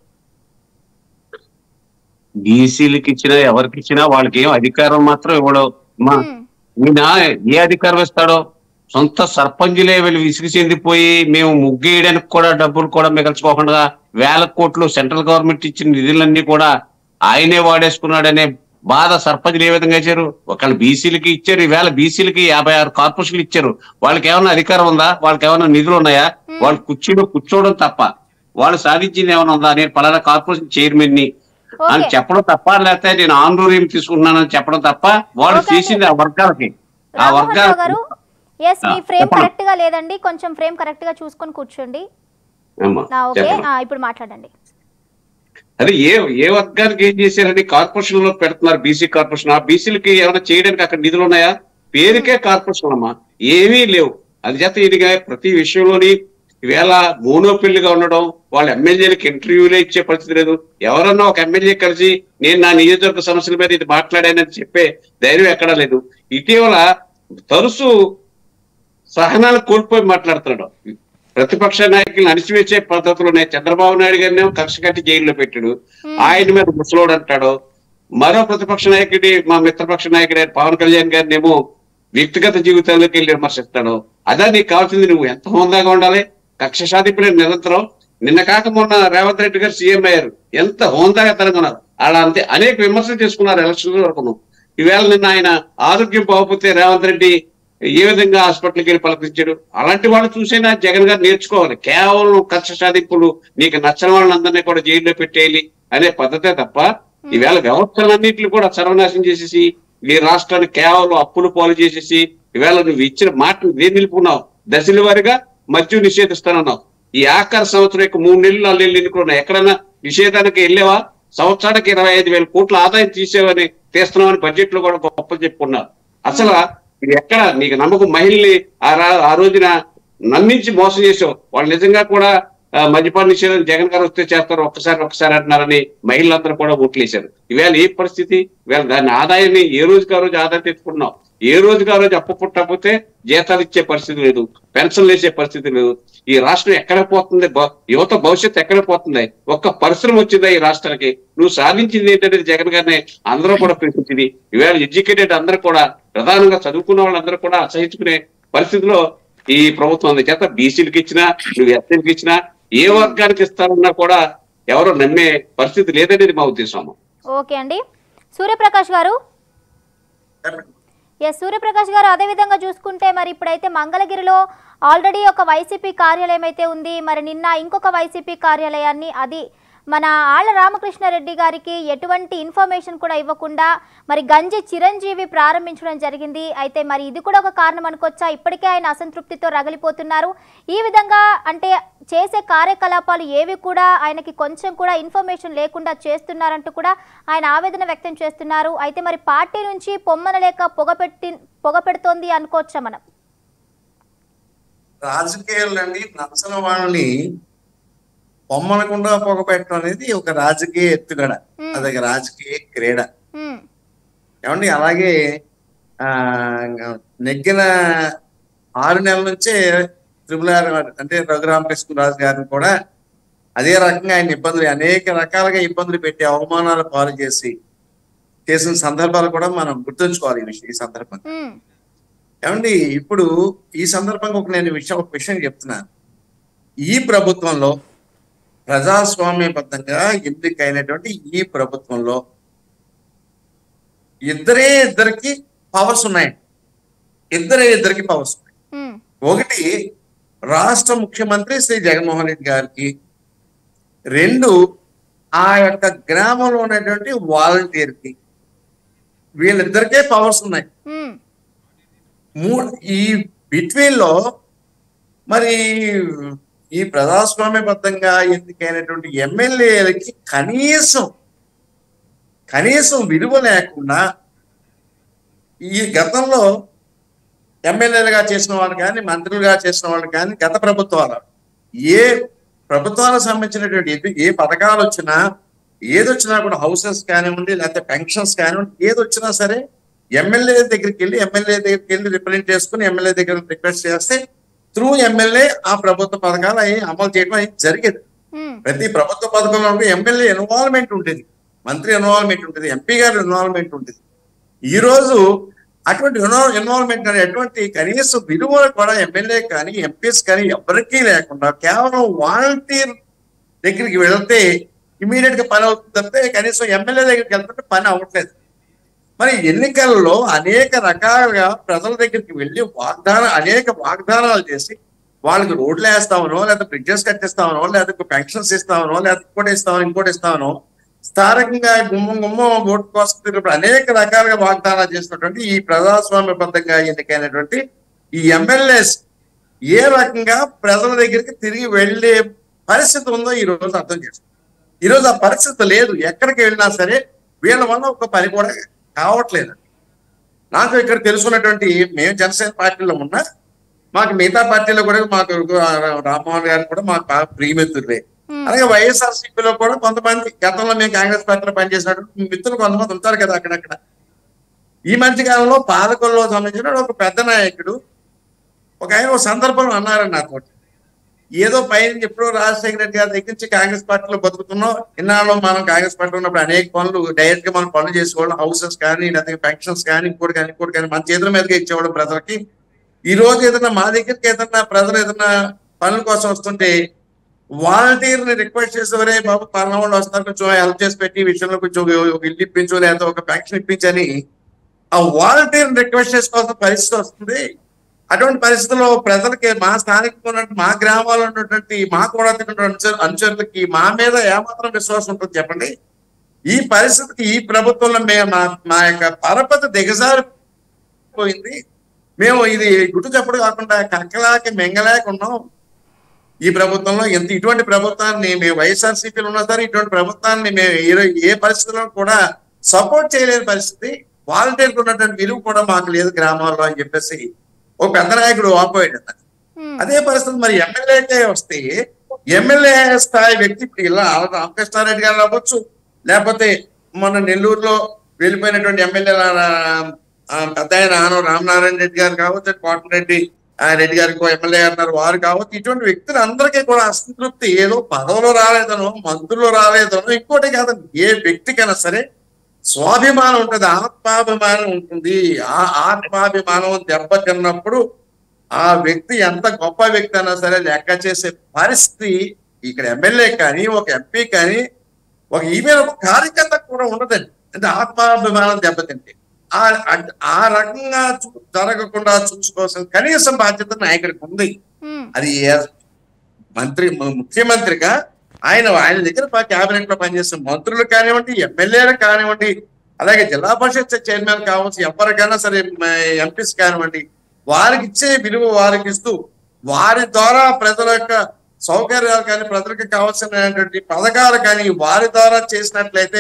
బీసీలకు ఇచ్చినా ఎవరికి ఇచ్చినా వాళ్ళకి ఏం అధికారం మాత్రం ఇవ్వడం. ఈయన ఏ అధికారం ఇస్తాడో, సొంత సర్పంచులే వీళ్ళు విసిగి చెందిపోయి మేము ముగ్గేయడానికి కూడా డబ్బులు కూడా మిగల్చుకోకుండా వేల కోట్లు సెంట్రల్ గవర్నమెంట్ ఇచ్చిన నిధులన్నీ కూడా ఆయనే వాడేసుకున్నాడనే బాధ సర్పంచులు ఏ విధంగా ఇచ్చారు. ఒకళ్ళు బీసీలకి ఇచ్చారు, ఈవేళ బీసీలకి యాభై ఆరు కార్పొరేషన్లు ఇచ్చారు. వాళ్ళకి ఏమైనా అధికారం ఉందా? వాళ్ళకి ఏమైనా నిధులు ఉన్నాయా? వాళ్ళు కుర్చీలో కూర్చోవడం తప్ప వాళ్ళు సాధించింది ఏమైనా ఉందా? నేను పలానా కార్పొరేషన్ చైర్మన్ ని అని చెప్పడం తప్ప, లేకపోతే నేను ఆందోళన తీసుకుంటున్నానని చెప్పడం తప్ప వాళ్ళు చేసింది ఆ వర్గాలకి ఆ వర్గాలు. ఫ్రేమ్ కరెక్ట్ గా లేదండి, కొంచెం ఫ్రేమ్ కరెక్ట్ గా చూసుకొని కూర్చోండి. ఇప్పుడు మాట్లాడండి. అదే ఏ ఏ వర్గానికి ఏం చేశారని కార్పొరేషన్ లో పెడుతున్నారు, బీసీ కార్పొరేషన్. ఆ బీసీలకి ఏమైనా చేయడానికి అక్కడ నిధులు ఉన్నాయా? పేరుకే కార్పొరేషన్ అమ్మా, ఏమీ లేవు. అది చేత ఇది ప్రతి విషయంలోని ఈవేళ మోనోపిల్లిగా ఉండడం, వాళ్ళ ఎమ్మెల్యేలకు ఇంటర్వ్యూలే ఇచ్చే పరిస్థితి లేదు. ఎవరన్నా ఒక ఎమ్మెల్యే కలిసి నేను నా నియోజకవర్గ సమస్యల మీద ఇది మాట్లాడానని చెప్పే ధైర్యం ఎక్కడా లేదు. ఇటీవల తరచు సహనాలు కోల్పోయి మాట్లాడుతున్నాడు. ప్రతిపక్ష నాయకులను అణిచివేసే పద్ధతులునే చంద్రబాబు నాయుడు గారిని కక్ష కట్టి జైల్లో పెట్టాడు, ఆయన మీద ముసలోడు అంటాడు. మరో ప్రతిపక్ష నాయకుడి మా మిత్రపక్ష నాయకుడు పవన్ కళ్యాణ్ గారిని ఏమో వ్యక్తిగత జీవితాల్లోకి వెళ్ళి విమర్శిస్తాడు. అదా నీకు కావాల్సింది? నువ్వు ఎంత హోందాగా ఉండాలి, కక్ష సాధింపులే నిరంతరం. నిన్న కాక మొన్న రేవంత్ రెడ్డి గారు సీఎం అయ్యారు, ఎంత హోందాగా తరగన్నారు. అలా అంతే అనేక విమర్శలు చేసుకున్నారు ఎలక్షన్ వరకు. ఈవేళ నిన్న ఆయన ఆరోగ్యం బాగోపోతే రేవంత్ రెడ్డి ఏ విధంగా హాస్పిటల్కి వెళ్ళి పలకరించాడు. అలాంటి వాళ్ళు చూసైనా జగన్ గారు నేర్చుకోవాలి. కేవలం కక్ష సాధింపులు, నీకు నచ్చిన వాళ్ళందరినీ కూడా జైల్లో పెట్టేయాలి అనే పద్ధతే తప్ప ఈవేళ వ్యవస్థలన్నింటినీ కూడా సర్వనాశనం చేసేసి ఈ రాష్ట్రాన్ని కేవలం అప్పులు పాలు చేసేసి ఈవేళ నువ్వు ఇచ్చిన మాట నేను నిలుపుకున్నావు. దశల వారిగా మద్యం నిషేధిస్తానన్నావు. ఈ ఆఖరి సంవత్సరం యొక్క మూడు నెలలు నాలుగు నెలలు ఎన్నుకున్నావు. ఎక్కడన్నా నిషేధానికి వెళ్ళేవా? సంవత్సరానికి ఇరవై ఐదు వేల కోట్ల ఆదాయం తీసేవని తీస్తున్నామని బడ్జెట్ లో కూడా గొప్ప చెప్పుకున్నారు. అసలు ఇది ఎక్కడ నీకు నమ్మకం? మహిళల్ని ఆ ఆ రోజున నమ్మించి మోసం చేసావు. వాళ్ళు నిజంగా కూడా మద్యపాన నిషేధం జగన్ గారు వస్తే చేస్తారు, ఒక్కసారి ఒక్కసారి అంటున్నారని మహిళలందరూ కూడా ఓట్లేశారు. ఇవాళ ఏ పరిస్థితి? ఇవాళ దాని ఆదాయాన్ని ఏ రోజుకి ఆ రోజు ఆదాయం తెచ్చుకుంటున్నాం. ఏ రోజుకి ఆ రోజు అప్పు పుట్టకపోతే జీతాలు ఇచ్చే పరిస్థితి లేదు, పెన్షన్లు వేసే పరిస్థితి లేదు. ఈ రాష్ట్రం ఎక్కడ పోతుంది? యువత భవిష్యత్తు ఎక్కడ పోతుంది? ఒక్క పరిశ్రమ వచ్చిందా ఈ రాష్ట్రానికి? నువ్వు సాధించింది ఏంటంటే జగన్ గారిని అందరూ కూడా ప్రశ్నించింది. ఇవాళ ఎడ్యుకేటెడ్ అందరూ కూడా, ప్రధానంగా చదువుకున్న వాళ్ళందరూ కూడా అసహించుకునే పరిస్థితిలో ఈ ప్రభుత్వం ఉంది. చేత బీసీలకు ఇచ్చినా, నువ్వు ఎస్సీలకు ఇచ్చినా, ఏ వర్గానికి ఇస్తారన్నా కూడా ఎవరు నమ్మే పరిస్థితి లేదనేది మా ఉద్దేశం. ఓకే అండి. సూర్యప్రకాష్ గారు, ఎస్ సూర్యప్రకాష్ గారు, అదే విధంగా చూసుకుంటే మరి ఇప్పుడైతే మంగళగిరిలో ఆల్రెడీ ఒక వైసీపీ కార్యాలయం అయితే ఉంది. మరి నిన్న ఇంకొక వైసీపీ కార్యాలయాన్ని, అది మన ఆళ్ల రామకృష్ణారెడ్డి గారికి ఎటువంటి ఇన్ఫర్మేషన్ కూడా ఇవ్వకుండా మరి గంజి చిరంజీవి ప్రారంభించడం జరిగింది. అయితే మరి ఇది కూడా ఒక కారణం అనుకోవచ్చా? ఇప్పటికే ఆయన అసంతృప్తితో రగిలిపోతున్నారు. ఈ విధంగా అంటే చేసే కార్యకలాపాలు ఏవి కూడా ఆయనకి కొంచెం కూడా ఇన్ఫర్మేషన్ లేకుండా చేస్తున్నారంటూ కూడా ఆయన ఆవేదన వ్యక్తం చేస్తున్నారు. అయితే మరి పార్టీ నుంచి పొమ్మన లేక పొగపెట్టి పొగ పెడుతోంది అనుకోవచ్చా మనం? రాజకీయాలండి నచ్చల వాళ్ళని పొమ్మనకుండా పొగ పెట్టడం అనేది ఒక రాజకీయ ఎత్తుగడ, అదొక రాజకీయ క్రీడ ఏమండి. అలాగే ఆ నెగ్గిన ఆరు నెలల నుంచే త్రిపుల్ ఆర్ అంటే రఘురామకృష్ణరాజు గారిని కూడా అదే రకంగా ఆయన ఇబ్బందులు, అనేక రకాలుగా ఇబ్బందులు పెట్టి అవమానాలు పాలు చేసి చేసిన సందర్భాలు కూడా మనం గుర్తుంచుకోవాలి ఈ విషయం ఈ సందర్భంగా. ఏమండి ఇప్పుడు ఈ సందర్భంగా ఒక నేను విషయం ఒక విషయం చెప్తున్నాను. ఈ ప్రభుత్వంలో ప్రజాస్వామ్యబద్ధంగా ఎన్నికైనటువంటి ఈ ప్రభుత్వంలో ఇద్దరే ఇద్దరికి పవర్స్ ఉన్నాయి. ఇద్దరే ఇద్దరికి పవర్స్ ఉన్నాయి. ఒకటి రాష్ట్ర ముఖ్యమంత్రి శ్రీ జగన్మోహన్ రెడ్డి గారికి, రెండు ఆ యొక్క గ్రామంలో ఉన్నటువంటి వాలంటీర్ కి. వీళ్ళిద్దరికే పవర్స్ ఉన్నాయి. మూడు ఈ బిట్వీన్ లో మరి ఈ ప్రజాస్వామ్యబద్ధంగా ఎన్నికైనటువంటి ఎమ్మెల్యేలకి కనీసం కనీసం విలువ లేకుండా ఈ గతంలో ఎమ్మెల్యేలుగా చేసిన వాళ్ళు కానీ, మంత్రులుగా చేసిన వాళ్ళు కానీ, గత ప్రభుత్వాలు ఏ ప్రభుత్వాలకు సంబంధించినటువంటి ఏ పథకాలు వచ్చినా ఏదొచ్చినా కూడా హౌసెస్ కానివ్వండి, లేకపోతే పెన్షన్స్ కానివ్వండి, ఏదొచ్చినా సరే ఎమ్మెల్యే దగ్గరికి వెళ్ళి ఎమ్మెల్యే దగ్గరికి వెళ్ళి రిప్రజెంట్ చేసుకుని ఎమ్మెల్యే దగ్గర రిక్వెస్ట్ చేస్తే త్రూ ఎమ్మెల్యే ఆ ప్రభుత్వ పథకాలు అవి అమలు చేయడం అనేది జరిగేది. ప్రతి ప్రభుత్వ పథకంలో ఉంటే ఎమ్మెల్యే ఇన్వాల్వ్మెంట్ ఉండేది, మంత్రి ఇన్వాల్వ్మెంట్ ఉంటుంది, ఎంపీ గారి ఇన్వాల్వ్మెంట్ ఉంటుంది. ఈ రోజు అటువంటి ఇన్వాల్వ్మెంట్ అనేది ఎటువంటి కనీసం విలువలు కూడా ఎమ్మెల్యే కానీ ఎంపీస్ కానీ ఎవరికీ లేకుండా కేవలం వాలంటీర్ దగ్గరికి వెళ్తే ఇమీడియట్ గా పని అవుతుంది తప్పితే కనీసం ఎమ్మెల్యే దగ్గరికి వెళ్తుంటే పని అవ్వట్లేదు. మరి ఎన్నికల్లో అనేక రకాలుగా ప్రజల దగ్గరికి వెళ్ళి వాగ్దానం అనేక వాగ్దానాలు చేసి వాళ్ళకి రోడ్లు వేస్తామనో, లేకపోతే బ్రిడ్జెస్ కట్టిస్తామనో, లేకపోతే పెన్షన్స్ ఇస్తామనో, లేకపోతే ఇంకోటి ఇస్తామనో ఇంకోటి ఇస్తామనో స్థానికంగా గుమ్మం గుమ్మం ఓటు కోసం తిరిగినప్పుడు అనేక రకాలుగా వాగ్దానాలు చేసినటువంటి ఈ ప్రజాస్వామ్యబద్ధంగా ఎన్నికైనటువంటి ఈ ఎమ్మెల్యేస్ ఏ రకంగా ప్రజల దగ్గరికి తిరిగి వెళ్ళే పరిస్థితి ఉందో ఈ రోజు అర్థం చేసుకోండి. ఈ రోజు ఆ పరిస్థితి లేదు. ఎక్కడికి వెళ్ళినా సరే వీళ్ళ వల్ల ఒక పని కూడా కావట్లేదు. నాకు ఇక్కడ తెలుసుకున్నటువంటి మేము జనసేన పార్టీలో ఉన్నా మాకు మిగతా పార్టీలో కూడా మాకు రామ్మోహన్ గారు కూడా మాకు బాగా ప్రియమిత్రులే. అలాగే వైఎస్ఆర్సీపీలో కూడా కొంతమంది గతంలో మేము కాంగ్రెస్ పార్టీలో పనిచేసినటువంటి మిత్రులు కొంతమంది ఉంటారు కదా అక్కడక్కడ. ఈ మధ్య కాలంలో పాలకుల్లో సంబంధించిన ఒక పెద్ద నాయకుడు ఒక ఆయన ఒక సందర్భంలో అన్నారని నాతో, ఏదో పైన ఎప్పుడో రాజశేఖర రెడ్డి గారి దగ్గర నుంచి కాంగ్రెస్ పార్టీలో బతుకుతున్నాం, ఇన్నాళ్ళు మనం కాంగ్రెస్ పార్టీలో ఉన్నప్పుడు అనేక పనులు డైరెక్ట్ గా మనం పనులు చేసుకోవడం, హౌసెస్ కానీ లేకపోతే పెన్షన్స్ కానీ ఇంకోటి కానీ ఇంకోటి కానీ మన చేతుల మీదగా ఇచ్చేవాడు ప్రజలకి. ఈ రోజు ఏదైనా మా దగ్గరికి ఏదన్నా ప్రజలు ఏదైనా పనుల కోసం వస్తుంటే వాలంటీర్ ని రిక్వెస్ట్ చేసేవరే బాబు పలానా వాళ్ళు వస్తారు, కొంచెం హెల్ప్ చేసి పెట్టి ఈ విషయంలో కొంచెం ఒక ఇల్లు ఇప్పించు లేకపోతే ఒక పెన్షన్ ఇప్పించని ఆ వాలంటీర్ రిక్వెస్ట్ చేసుకోవాల్సిన పరిస్థితి వస్తుంది. అటువంటి పరిస్థితుల్లో ప్రజలకి మా స్థానికంగా ఉన్నటువంటి మా గ్రామాల్లో ఉన్నటువంటి మా కూడా అనుచరులకి మా మీద ఏమాత్రం విశ్వాసం ఉంటుంది చెప్పండి? ఈ పరిస్థితికి ఈ ప్రభుత్వంలో మేము మా యొక్క పరపతి దిగజారిపోయింది. మేము ఇది గుట్టు చప్పుడు కాకుండా కక్కలాకి మెంగలేక ఉన్నాం. ఈ ప్రభుత్వంలో ఎంత ఇటువంటి ప్రభుత్వాన్ని మేము వైఎస్ఆర్సీపీలో ఉన్నా సరే ఇటువంటి ప్రభుత్వాన్ని మేము ఏ- ఏ పరిస్థితుల్లో కూడా సపోర్ట్ చేయలేని పరిస్థితి. వాలంటీర్కి ఉన్నటువంటి విలువ కూడా మాకు లేదు గ్రామాల్లో అని చెప్పేసి ఒక పెద్ద నాయకుడు వాపోయాడు. ఉమ్, అదే పరిస్థితి మరి ఎమ్మెల్యేకే వస్తే ఎమ్మెల్యే స్థాయి వ్యక్తి ఇప్పుడు ఇలా ఆళ్ళ రామకృష్ణారెడ్డి గారు అవ్వచ్చు, లేకపోతే మొన్న నెల్లూరులో వెళ్ళిపోయినటువంటి ఎమ్మెల్యే పెద్ద ఆయన ఆనవ రామనారాయణ రెడ్డి గారు కావచ్చు, కోటరెడ్డి రెడ్డి గారికి ఎమ్మెల్యే అన్నారు వారు కావచ్చు. ఇటువంటి వ్యక్తులు అందరికీ కూడా అసంతృప్తి ఏదో పదవులో రాలేదనో మంత్రులు రాలేదనో ఇంకోటి కాదండి. ఏ వ్యక్తికైనా సరే స్వాభిమానం ఉంటుంది, ఆత్మాభిమానం ఉంటుంది. ఆ ఆత్మాభిమానం దెబ్బతిన్నప్పుడు ఆ వ్యక్తి ఎంత గొప్ప వ్యక్తి అయినా సరే లెక్క చేసే పరిస్థితి ఇక్కడ ఎమ్మెల్యే కానీ ఒక ఎంపీ కానీ ఒక ఈవెన్ ఒక కార్యకర్త కూడా ఉండదండి. అంటే ఆత్మాభిమానం దెబ్బతింటే ఆ ఆ రకంగా చూ- జరగకుండా చూసుకోవాల్సిన కనీసం బాధ్యత నాయకుడికి ఉంది. ఉమ్, అది ఏ- మంత్రి ముఖ్యమంత్రిగా ఆయన ఆయన దగ్గర క్యాబినెట్ లో పనిచేసిన మంత్రులు కానివ్వండి, ఎమ్మెల్యేలు కానివ్వండి, అలాగే జిల్లా పరిషత్ చైర్మన్ కావచ్చు, ఎవరికైనా సరే ఎంపీస్ కానివ్వండి, వారికి ఇచ్చే విలువ వారికి ఇస్తూ వారి ద్వారా ప్రజల యొక్క సౌకర్యాలు కానీ ప్రజలకు కావాల్సినటువంటి పథకాలు కానీ వారి ద్వారా చేసినట్లయితే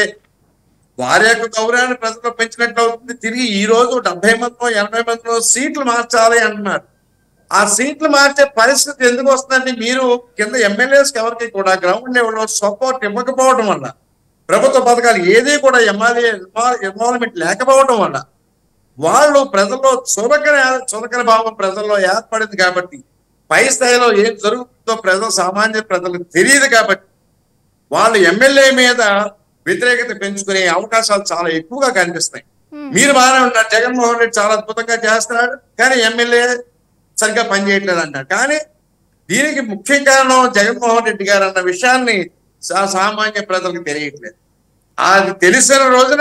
వారి యొక్క గౌరవాన్ని ప్రజలు పెంచినట్లు అవుతుంది. తిరిగి ఈ రోజు డెబ్బై మందిలో ఎనభై మందిలో సీట్లు మార్చాలి అంటున్నారు. ఆ సీట్లు మార్చే పరిస్థితి ఎందుకు వస్తుందంటే మీరు కింద ఎమ్మెల్యేస్ ఎవరికి కూడా గ్రౌండ్ లెవెల్లో సపోర్ట్ ఇవ్వకపోవడం వల్ల, ప్రభుత్వ పథకాలు ఏది కూడా ఎమ్మెల్యే ఇన్వాల్వ్మెంట్ లేకపోవడం వల్ల వాళ్ళు ప్రజల్లో చులకన చులకన భావం ప్రజల్లో ఏర్పడింది. కాబట్టి పై స్థాయిలో ఏం జరుగుతుందో ప్రజలు సామాన్య ప్రజలకు తెలియదు. కాబట్టి వాళ్ళు ఎమ్మెల్యే మీద వ్యతిరేకత పెంచుకునే అవకాశాలు చాలా ఎక్కువగా కనిపిస్తాయి. మీరు బాగానే ఉన్నారు, జగన్మోహన్ రెడ్డి చాలా అద్భుతంగా చేస్తున్నాడు కానీ ఎమ్మెల్యే సరిగ్గా పనిచేయట్లేదు అంటారు. కానీ దీనికి ముఖ్య కారణం జగన్మోహన్ రెడ్డి గారు అన్న విషయాన్ని సా- సామాన్య ప్రజలకు తెలియట్లేదు. అది తెలిసిన రోజున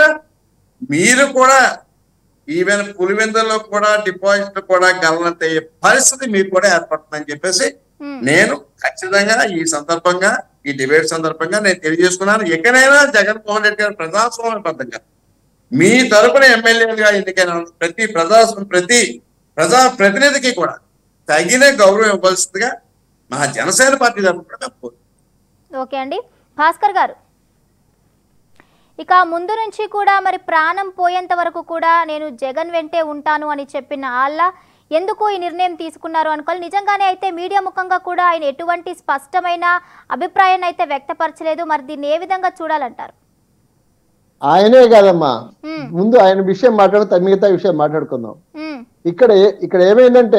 మీరు కూడా ఈవెన్ పులివెందుల్లో కూడా డిపాజిట్ కూడా గల్లంత పరిస్థితి మీకు కూడా ఏర్పడుతుందని చెప్పేసి నేను ఖచ్చితంగా ఈ సందర్భంగా ఈ డిబేట్ సందర్భంగా నేను తెలియజేసుకున్నాను. ఎక్కడైనా జగన్మోహన్ రెడ్డి గారు ప్రజాస్వామ్యబద్ధంగా మీ తరపున ఎమ్మెల్యేలుగా ఎన్నికైన ప్రతి ప్రజా ప్రతి ప్రజా ప్రతినిధికి కూడా తగిన గౌరవం ఇవ్వాల్సిందిగా మా జనసేన పార్టీ తరపున ఓకే అండి. భాస్కర్ గారు, ఇక ముందు నుంచి కూడా మరి ప్రాణం పోయేంత వరకు కూడా నేను జగన్ వెంటే ఉంటాను అని చెప్పిన ఆళ్ళ ఎందుకు ఈ నిర్ణయం తీసుకున్నారు అనుకోవాలి. నిజంగానే అయితే మీడియా ముఖంగా కూడా ఆయన ఎటువంటి స్పష్టమైన అభిప్రాయాన్ని అయితే వ్యక్తపరచలేదు. మరి దీన్ని ఏ విధంగా చూడాలంటారు? ఆయనే కాదమ్మా, ఉమ్, ముందు ఆయన విషయం మాట్లాడుతా మిగతా విషయం మాట్లాడుకుందాం. ఉమ్, ఇక్కడ ఇక్కడ ఏమైందంటే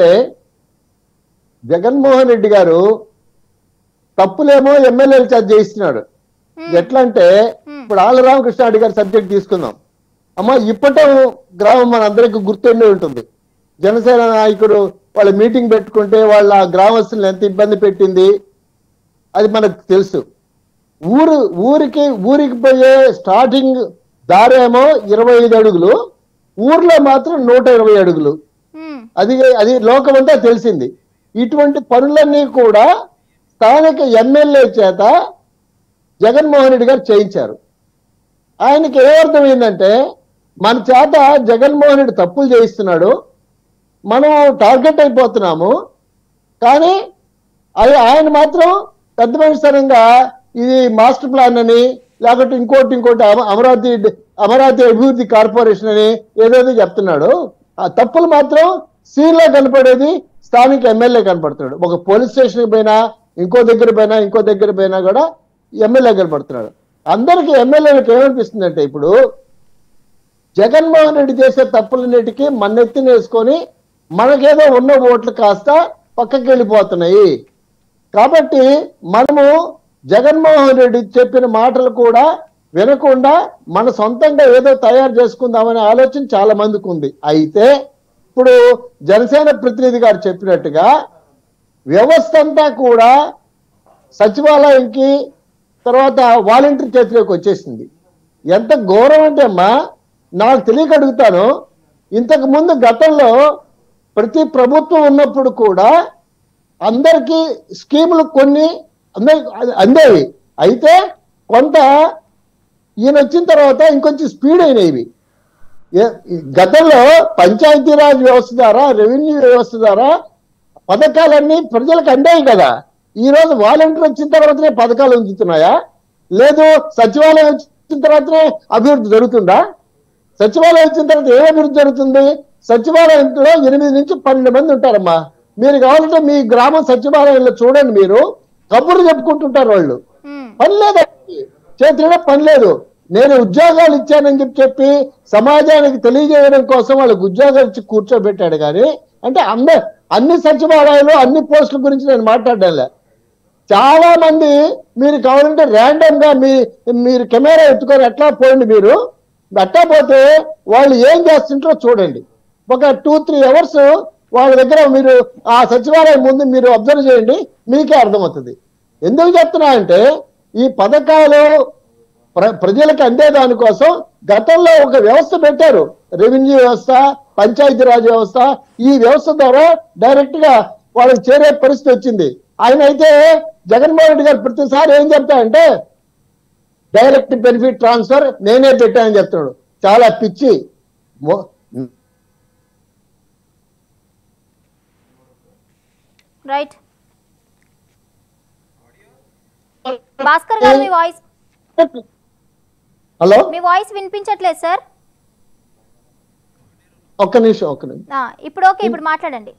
జగన్మోహన్ రెడ్డి గారు తప్పులేమో ఎమ్మెల్యేల చేత చేయిస్తున్నాడు. ఎట్లా అంటే ఇప్పుడు ఆళ్ళ రామకృష్ణ రెడ్డి గారి సబ్జెక్ట్ తీసుకుందాం. అమ్మ ఇప్పటం గ్రామం మన అందరికి గుర్తుండే ఉంటుంది. జనసేన నాయకుడు వాళ్ళ మీటింగ్ పెట్టుకుంటే వాళ్ళ గ్రామస్తులను ఎంత ఇబ్బంది పెట్టింది అది మనకు తెలుసు. ఊరు ఊరికి ఊరికి పోయే స్టార్టింగ్ దారేమో ఇరవై ఐదు అడుగులు, ఊర్లో మాత్రం నూట ఇరవై అడుగులు. ఉమ్, అది అది లోకమంతా తెలిసింది. ఇటువంటి పనులన్నీ కూడా స్థానిక ఎమ్మెల్యే చేత జగన్మోహన్ రెడ్డి గారు చేయించారు. ఆయనకి ఏమర్థమైందంటే మన చేత జగన్మోహన్ రెడ్డి తప్పులు చేయిస్తున్నాడు, మనం టార్గెట్ అయిపోతున్నాము. కానీ అది ఆయన మాత్రం పెద్ద మనిషితనంగా ఇది మాస్టర్ ప్లాన్ అని లేకపోతే ఇంకోటి ఇంకోటి అమరావతి అమరావతి అభివృద్ధి కార్పొరేషన్ అని ఏదైతే చెప్తున్నాడు. ఆ తప్పులు మాత్రం సీన్లో కనపడేది స్థానిక ఎమ్మెల్యే కనపడుతున్నాడు. ఒక పోలీస్ స్టేషన్కి పోయినా ఇంకో దగ్గర పోయినా ఇంకో దగ్గర పోయినా కూడా ఎమ్మెల్యే కనపడుతున్నాడు. అందరికీ ఎమ్మెల్యేలకు ఏమనిపిస్తుందంటే ఇప్పుడు జగన్మోహన్ రెడ్డి చేసే తప్పులన్నిటికీ మన్నెత్తిన వేసుకొని మనకేదో ఉన్న ఓట్లు కాస్త పక్కకి వెళ్ళిపోతున్నాయి. కాబట్టి మనము జగన్మోహన్ రెడ్డి చెప్పిన మాటలు కూడా వినకుండా మన సొంతంగా ఏదో తయారు చేసుకుందామనే ఆలోచన చాలా మందికి ఉంది. అయితే ఇప్పుడు జనసేన ప్రతినిధి గారు చెప్పినట్టుగా వ్యవస్థ అంతా కూడా సచివాలయంకి తర్వాత వాలంటీర్ చేతిలోకి వచ్చేసింది. ఎంత గౌరవం అంటే అమ్మా, నాకు తెలియక అడుగుతాను, ఇంతకు ముందు గతంలో ప్రతి ప్రభుత్వం ఉన్నప్పుడు కూడా అందరికీ స్కీములు కొన్ని అందేవి. అయితే కొంత ఈయన వచ్చిన తర్వాత ఇంకొంచెం స్పీడ్ అయినవి. గతంలో పంచాయతీరాజ్ వ్యవస్థ ద్వారా రెవెన్యూ వ్యవస్థ ద్వారా పథకాలన్నీ ప్రజలకు అందాయి కదా. ఈ రోజు వాలంటీర్ వచ్చిన తర్వాతనే పథకాలు అందుతున్నాయా? లేదు సచివాలయం వచ్చిన తర్వాతనే అభివృద్ధి జరుగుతుందా? సచివాలయం వచ్చిన తర్వాత ఏ అభివృద్ధి జరుగుతుంది? సచివాలయంలో ఎనిమిది నుంచి పన్నెండు మంది ఉంటారమ్మా. మీరు కావాలంటే మీ గ్రామం సచివాలయంలో చూడండి, మీరు కబుర్లు చెప్పుకుంటుంటారు వాళ్ళు. పని లేదు, చేతిలో పని లేదు. నేను ఉద్యోగాలు ఇచ్చానని చెప్పి చెప్పి సమాజానికి తెలియజేయడం కోసం వాళ్ళకి ఉద్యోగాలు ఇచ్చి కూర్చోబెట్టాడు. కానీ అంటే అంద అన్ని సచివాలయాలు అన్ని పోస్టుల గురించి నేను మాట్లాడలే. చాలా మంది మీరు కావాలంటే ర్యాండమ్ గా మీ మీరు కెమెరా ఎత్తుకొని ఎట్లా పోండి, మీరు అట్టా పోతే వాళ్ళు ఏం చేస్తుంటారో చూడండి. ఒక టూ త్రీ అవర్స్ వాళ్ళ దగ్గర మీరు ఆ సచివాలయం ముందు మీరు అబ్జర్వ్ చేయండి, మీకే అర్థమవుతుంది. ఎందుకు చెప్తున్నా అంటే ఈ పథకాలు ప్ర ప్రజలకు అందే దానికోసం గతంలో ఒక వ్యవస్థ పెట్టారు, రెవెన్యూ వ్యవస్థ, పంచాయతీరాజ్ వ్యవస్థ. ఈ వ్యవస్థ ద్వారా డైరెక్ట్ గా వాళ్ళకి చేరే పరిస్థితి వచ్చింది. ఆయన అయితే జగన్మోహన్ రెడ్డి గారు ప్రతిసారి ఏం చెప్తారంటే డైరెక్ట్ బెనిఫిట్ ట్రాన్స్ఫర్ నేనే పెట్టానని చెప్తున్నాడు. చాలా పిచ్చి. రైట్ భాస్కర్ గారు, మీ వాయిస్ హలో మీ వాయిస్ వినిపించట్లేదు సార్. ఒక్క నిమిషం ఒక్క నిమిషం ఇప్పుడు ఓకే, ఇప్పుడు మాట్లాడండి.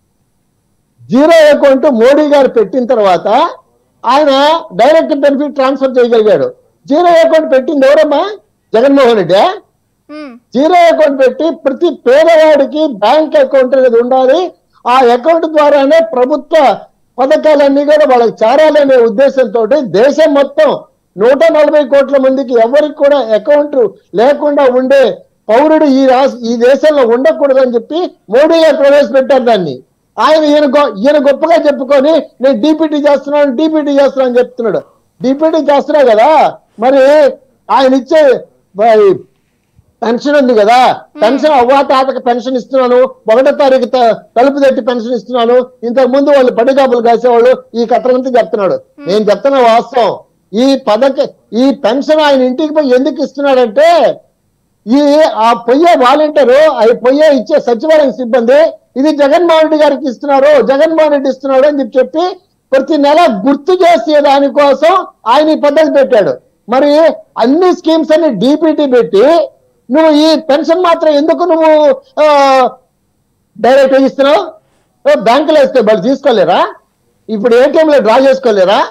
జీరో అకౌంట్ మోడీ గారు పెట్టిన తర్వాత ఆయన డైరెక్ట్ బెనిఫిట్ ట్రాన్స్ఫర్ చేయగలిగాడు. జీరో అకౌంట్ పెట్టింది ఎవరమ్మా? జగన్మోహన్ రెడ్డి. జీరో అకౌంట్ పెట్టి ప్రతి పేదవాడికి బ్యాంక్ అకౌంట్ అనేది ఉండాలి, ఆ అకౌంట్ ద్వారానే ప్రభుత్వ పథకాలన్నీ కూడా వాళ్ళకి చేరాలనే ఉద్దేశంతో దేశం మొత్తం నూట నలభై కోట్ల మందికి ఎవరికి కూడా అకౌంట్ లేకుండా ఉండే పౌరుడు ఈ రాష్ట్ర ఈ దేశంలో ఉండకూడదని చెప్పి మోడీ గారు ప్రవేశపెట్టారు దాన్ని. ఆయన ఈయన ఈయన గొప్పగా చెప్పుకొని నేను డీపీటీ చేస్తున్నాను డీపీటీ చేస్తున్నాను అని చెప్తున్నాడు. డీపీటీ చేస్తున్నా కదా, మరి ఆయన ఇచ్చే పెన్షన్ ఉంది కదా, పెన్షన్ అవ్వా తాతకి పెన్షన్ ఇస్తున్నాను, ఒకటో తారీఖు తలుపు తట్టి పెన్షన్ ఇస్తున్నాను. ఇంతకు ముందు వాళ్ళు పడిగాపులు కాసేవాళ్ళు ఈ కథలంతా చెప్తున్నాడు. నేను చెప్తున్నా వాస్తవం. ఈ పథక ఈ పెన్షన్ ఆయన ఇంటికి పోయి ఎందుకు ఇస్తున్నాడంటే ఈ ఆ పొయ్యే వాలంటీరు అవి పొయ్యే ఇచ్చే సచివాలయం సిబ్బంది ఇది జగన్మోహన్ రెడ్డి గారికి ఇస్తున్నారు, జగన్మోహన్ రెడ్డి ఇస్తున్నాడు అని చెప్పి ప్రతి నెల గుర్తు చేసే దానికోసం ఆయన ఈ పద్ధతి పెట్టాడు. మరి అన్ని స్కీమ్స్ అన్ని డీపీటీ పెట్టి నువ్వు ఈ పెన్షన్ మాత్రం ఎందుకు నువ్వు డైరెక్ట్ ఇస్తున్నావు? బ్యాంకులో వేస్తే వాళ్ళు తీసుకోలేరా? ఇప్పుడు ఏటీఎంలో డ్రా చేసుకోలేరా?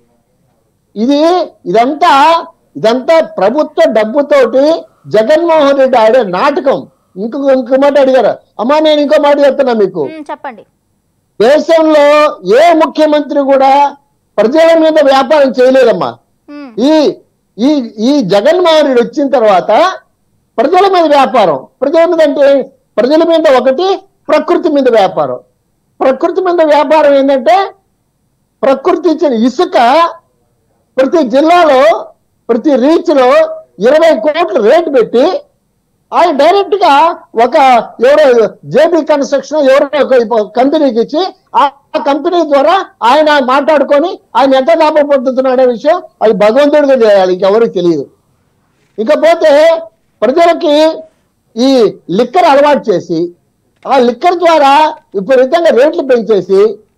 ఇది ఇదంతా ఇదంతా ప్రభుత్వ డబ్బుతోటి జగన్మోహన్ రెడ్డి ఆడే నాటకం. ఇంకొక ఇంకో మాట అడిగారు అమ్మా, నేను ఇంకో మాట చెప్తున్నా మీకు. చెప్పండి. దేశంలో ఏ ముఖ్యమంత్రి కూడా ప్రజల మీద వ్యాపారం చేయలేదమ్మా. ఈ ఈ ఈ జగన్మోహన్ రెడ్డి వచ్చిన తర్వాత ప్రజల మీద వ్యాపారం. ప్రజల మీద అంటే ప్రజల మీద ఒకటి, ప్రకృతి మీద వ్యాపారం. ప్రకృతి మీద వ్యాపారం ఏంటంటే ప్రకృతి ఇచ్చిన ఇసుక ప్రతి జిల్లాలో ప్రతి రీచ్ లో ఇరవై కోట్ల రేటు పెట్టి ఆయన డైరెక్ట్ గా ఒక ఎవరో జేబీ కన్స్ట్రక్షన్ ఎవరో ఒక కంపెనీకి ఇచ్చి ఆ కంపెనీ ద్వారా ఆయన మాట్లాడుకొని ఆయన ఎంత లాభం పొందుతున్నాడే విషయం అది భగవంతుడిగా చేయాలి, ఇంకెవరికి తెలియదు. ఇకపోతే ప్రజలకి ఈ లిక్కర్ అలవాటు చేసి ఆ లిక్కర్ ద్వారా విపరీతంగా రేట్లు పెంచేసి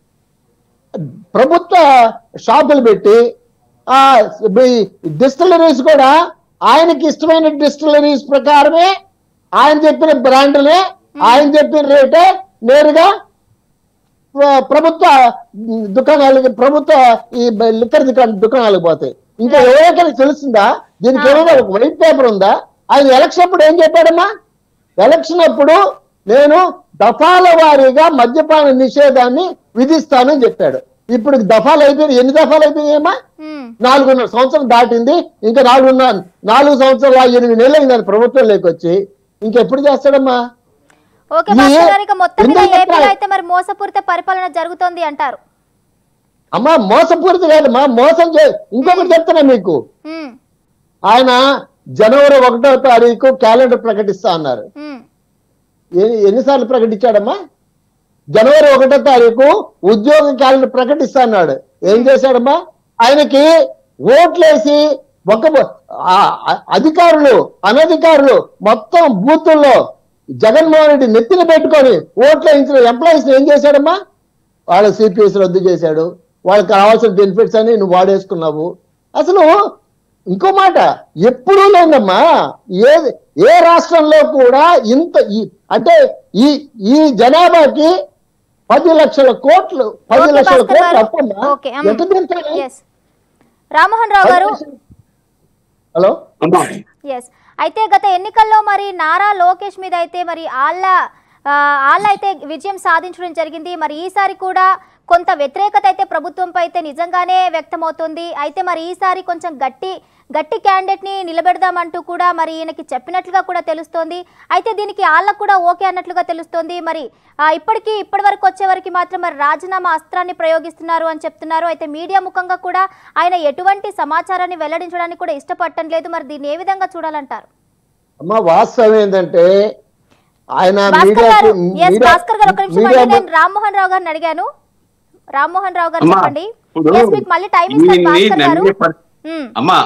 ప్రభుత్వ షాపులు పెట్టి ఆ డిస్టిలరీస్ కూడా ఆయనకి ఇష్టమైన డిస్టిలరీస్ ప్రకారమే ఆయన చెప్పిన బ్రాండ్లే ఆయన చెప్పిన రేటే నేరుగా ప్రభుత్వ దుకాణాలకి ప్రభుత్వ ఈ లిక్కర్ దుకాణాలకు పోతాయి. ఇంకా ఎవరికైనా తెలుస్తుందా? దీనికి ఏమైనా ఒక వైట్ పేపర్ ఉందా? ఆయన ఎలక్షన్ అప్పుడు ఏం చెప్పాడమ్మా? ఎలక్షన్ అప్పుడు నేను దఫాల వారీగా మద్యపాన నిషేధాన్ని విధిస్తానని చెప్పాడు. ఇప్పుడు దఫాలు అయిపోయింది. ఎన్ని దఫాలు అయిపోయినాయమ్మా? నాలుగున్నర సంవత్సరం దాటింది. ఇంకా నాలుగున్నర నాలుగు సంవత్సరాలు ఎనిమిది నెలలు అయిందని ప్రభుత్వం లేకొచ్చి ఇంకెప్పుడు చేస్తాడమ్మా? మోసపూరిత పరిపాలన జరుగుతోంది అంటారు. అమ్మా మోసపూరిత కాదమ్మా, మోసం చే ఇంకొకటి చెప్తున్నా మీకు. ఆయన జనవరి ఒకటో తారీఖు క్యాలెండర్ ప్రకటిస్తా అన్నారు. ఎన్నిసార్లు ప్రకటించాడమ్మా? జనవరి ఒకటో తారీఖు ఉద్యోగ క్యాలెండర్ ప్రకటిస్తా అన్నాడు. ఏం చేశాడమ్మా? ఆయనకి ఓట్లేసి ఒక అధికారులు అనధికారులు మొత్తం బూతుల్లో జగన్మోహన్ రెడ్డి నెత్తిన పెట్టుకొని ఓట్లు వేయించిన ఎంప్లాయీస్ ఏం చేశాడమ్మా? వాళ్ళ సిపిఎస్ రద్దు చేశాడు, వాళ్ళకి కావాల్సిన బెనిఫిట్స్ అని నువ్వు వాడేసుకున్నావు. అసలు ఇంకో మాట ఎప్పుడూ లేదమ్మా, ఏ ఏ రాష్ట్రంలో కూడా ఇంత అంటే ఈ ఈ జనాభాకి పది లక్షల కోట్లు పది లక్షల కోట్లు అప్పమ్మా ఎంత తీర్చాలి? రామ్మోహన్ రావు గారు, హలో. ఎస్, అయితే గత ఎన్నికల్లో మరి నారా లోకేష్ మీద అయితే మరి ఆళ్ళ ఆళ్ళ అయితే విజయం సాధించడం జరిగింది. మరి ఈసారి కూడా కొంత వ్యతిరేకత అయితే ప్రభుత్వంపై అయితే నిజంగానే వ్యక్తమవుతుంది. అయితే మరి ఈసారి కొంచెం గట్టి గట్టి క్యాండిడేట్ ని నిలబెడదామంటూ కూడా మరి ఈయనకి చెప్పినట్లుగా కూడా తెలుస్తోంది. అయితే దీనికి ఆళ్ళకు కూడా ఓకే అన్నట్లుగా తెలుస్తోంది. మరి ఇప్పటికీ ఇప్పటి వరకు వచ్చే వరకు మాత్రం మరి రాజీనామా అస్త్రాన్ని ప్రయోగిస్తున్నారు అని చెప్తున్నారు. అయితే మీడియా ముఖంగా కూడా ఆయన ఎటువంటి సమాచారాన్ని వెల్లడించడానికి కూడా ఇష్టపడటం లేదు. మరి దీన్ని ఏ విధంగా చూడాలంటారు? అమ్మా వాస్తవం ఏంటంటే ఆయన భాస్కర్ గారు, ఒక నిమిషం అండి, నేను రామ్మోహన్ రావు గారిని అడిగాను. రామ్మోహన్ రావు గారు చెప్పండి. మీకు మళ్ళీ టైం ఇస్తాను భాస్కర్ గారు. అమ్మా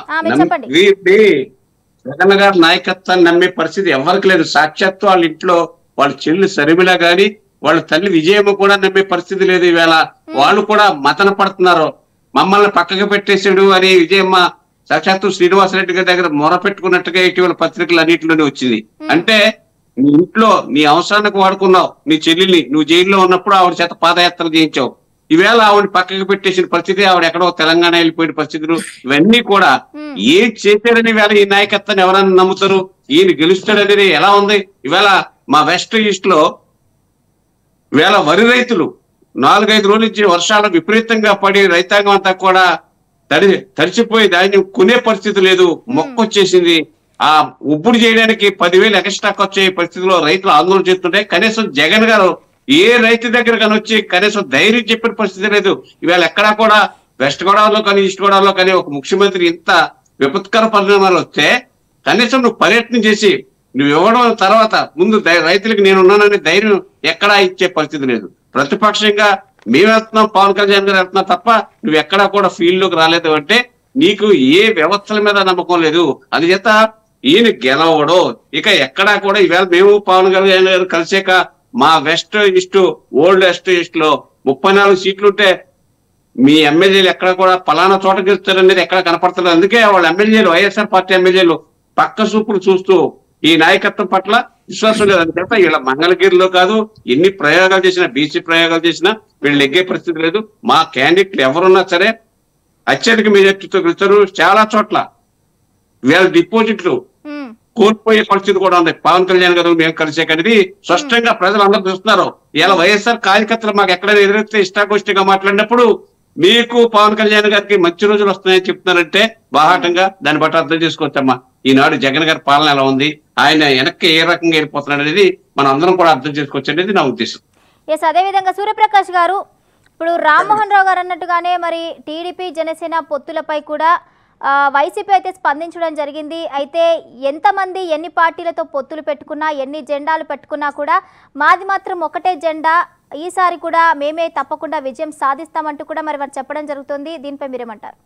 జగన్ గారి నాయకత్వాన్ని నమ్మే పరిస్థితి ఎవరికి లేదు. సాక్షాత్తు వాళ్ళ ఇంట్లో వాళ్ళ చెల్లి శర్మిల గాని వాళ్ళ తల్లి విజయమ్మ కూడా నమ్మే పరిస్థితి లేదు. ఈవేళ వాళ్ళు కూడా మతన పడుతున్నారు. మమ్మల్ని పక్కకు పెట్టేసాడు అని విజయమ్మ సాక్షాత్తు శ్రీనివాసరెడ్డి గారి దగ్గర మొర పెట్టుకున్నట్టుగా ఇటీవల పత్రికలు అన్నింటిలోనే వచ్చింది. అంటే నీ ఇంట్లో నీ అవసరానికి వాడుకున్నావు నీ చెల్లిని. నువ్వు జైల్లో ఉన్నప్పుడు ఆవిడ చేత పాదయాత్ర చేయించావు. ఈవేళ ఆవిడ పక్కకు పెట్టేసిన పరిస్థితి, ఆవిడ ఎక్కడో తెలంగాణ వెళ్ళిపోయిన పరిస్థితులు, ఇవన్నీ కూడా ఏం చేశాడని వేళ ఈ నాయకత్వాన్ని ఎవరైనా నమ్ముతారు? ఈయన గెలుస్తాడనేది ఎలా ఉంది? ఈవేళ మా వెస్ట్ ఈస్ట్ లో వేళ వరి రైతులు నాలుగైదు రోజుల నుంచి వర్షాలు విపరీతంగా పడి రైతాంగం అంతా కూడా తడి తడిచిపోయి ధాన్యం కొనే పరిస్థితి లేదు. మొక్క వచ్చేసింది. ఆ ఉప్పుడు చేయడానికి పదివేలు ఎక్స్ట్రా ఖర్చు అయ్యే పరిస్థితిలో రైతులు ఆందోళన చేస్తుంటే కనీసం జగన్ గారు ఏ రైతు దగ్గర కానీ వచ్చి కనీసం ధైర్యం చెప్పిన పరిస్థితి లేదు. ఇవాళ ఎక్కడా కూడా వెస్ట్ గోదావరిలో కానీ ఈస్ట్ గోదావరిలో కానీ ఒక ముఖ్యమంత్రి ఇంత విపత్కర పరిణామాలు వస్తే కనీసం నువ్వు పర్యటన చేసి నువ్వు ఇవ్వడం తర్వాత ముందు రైతులకు నేను ఉన్నానని ధైర్యం ఎక్కడా ఇచ్చే పరిస్థితి లేదు. ప్రతిపక్షంగా మేము వెళ్తున్నాం, పవన్ కళ్యాణ్ గారు వెళ్తున్నా తప్ప నువ్వు ఎక్కడా కూడా ఫీల్డ్ లోకి రాలేదు అంటే నీకు ఏ వ్యవస్థల మీద నమ్మకం లేదు. అందుచేత ఈయన గెలవడం ఇక ఎక్కడా కూడా ఈవేళ మేము పవన్ కళ్యాణ్ గారు కలిసాక మా west east old west east లో ముప్పై నాలుగు సీట్లు ఉంటే మీ ఎమ్మెల్యేలు ఎక్కడ కూడా పలానా చోట గెలుస్తారు అనేది ఎక్కడ కనపడుతుంది. అందుకే వాళ్ళ ఎమ్మెల్యేలు వైఎస్ఆర్ పార్టీ ఎమ్మెల్యేలు పక్క చూపులు చూస్తూ ఈ నాయకత్వం పట్ల విశ్వాసం లేదు. అందుచేత వీళ్ళ మంగళగిరిలో కాదు ఎన్ని ప్రయోగాలు చేసినా, బీసీ ప్రయోగాలు చేసినా వీళ్ళు నెగ్గే పరిస్థితి లేదు. మా క్యాండిడేట్లు ఎవరున్నా సరే అత్యధిక మెజార్టీతో గెలుస్తారు. చాలా చోట్ల వీళ్ళ డిపాజిట్లు కోల్పోయే పరిస్థితి కూడా ఉంది. పవన్ కళ్యాణ్ గారు మేము కలిసాక అనేది స్పష్టంగా ప్రజలు అందరూ చూస్తున్నారు. ఇలా వైఎస్ఆర్ కార్యకర్తలు మాకు ఎక్కడైనా ఎదురైతే ఇష్టాగోష్ఠిగా మాట్లాడినప్పుడు మీకు పవన్ కళ్యాణ్ గారికి మంచి రోజులు వస్తున్నాయని చెప్తున్నారంటే బాహాటంగా దాన్ని బట్టి అర్థం చేసుకోవచ్చమ్మా ఈనాడు జగన్ గారి పాలన ఎలా ఉంది, ఆయన వెనక్కి ఏ రకంగా వెళ్ళిపోతున్నాడు అనేది మనం అందరం కూడా అర్థం చేసుకోవచ్చు అనేది నా ఉద్దేశం. ఎస్, అదే విధంగా సూర్యప్రకాష్ గారు, ఇప్పుడు రామ్మోహన్ రావు గారు అన్నట్టుగానే మరి టీడీపీ జనసేన పొత్తులపై కూడా వైసీపీ అయితే స్పందించడం జరిగింది. అయితే ఎంతమంది ఎన్ని పార్టీలతో పొత్తులు పెట్టుకున్నా, ఎన్ని జెండాలు పెట్టుకున్నా కూడా మాది మాత్రం ఒకటే జెండా, ఈసారి కూడా మేమే తప్పకుండా విజయం సాధిస్తామంటూ కూడా మరి వారు చెప్పడం జరుగుతుంది. దీనిపై మీరేమంటారు?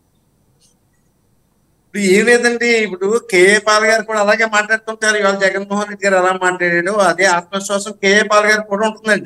ఇప్పుడు ఏం లేదండి, ఇప్పుడు కేఏ పాల్ గారు కూడా అలాగే మాట్లాడుతుంటారు. ఇవాళ జగన్మోహన్ రెడ్డి గారు ఎలా మాట్లాడాడు అదే ఆత్మవిశ్వాసం కేఏ పాల్ గారు కూడా ఉంటుందండి.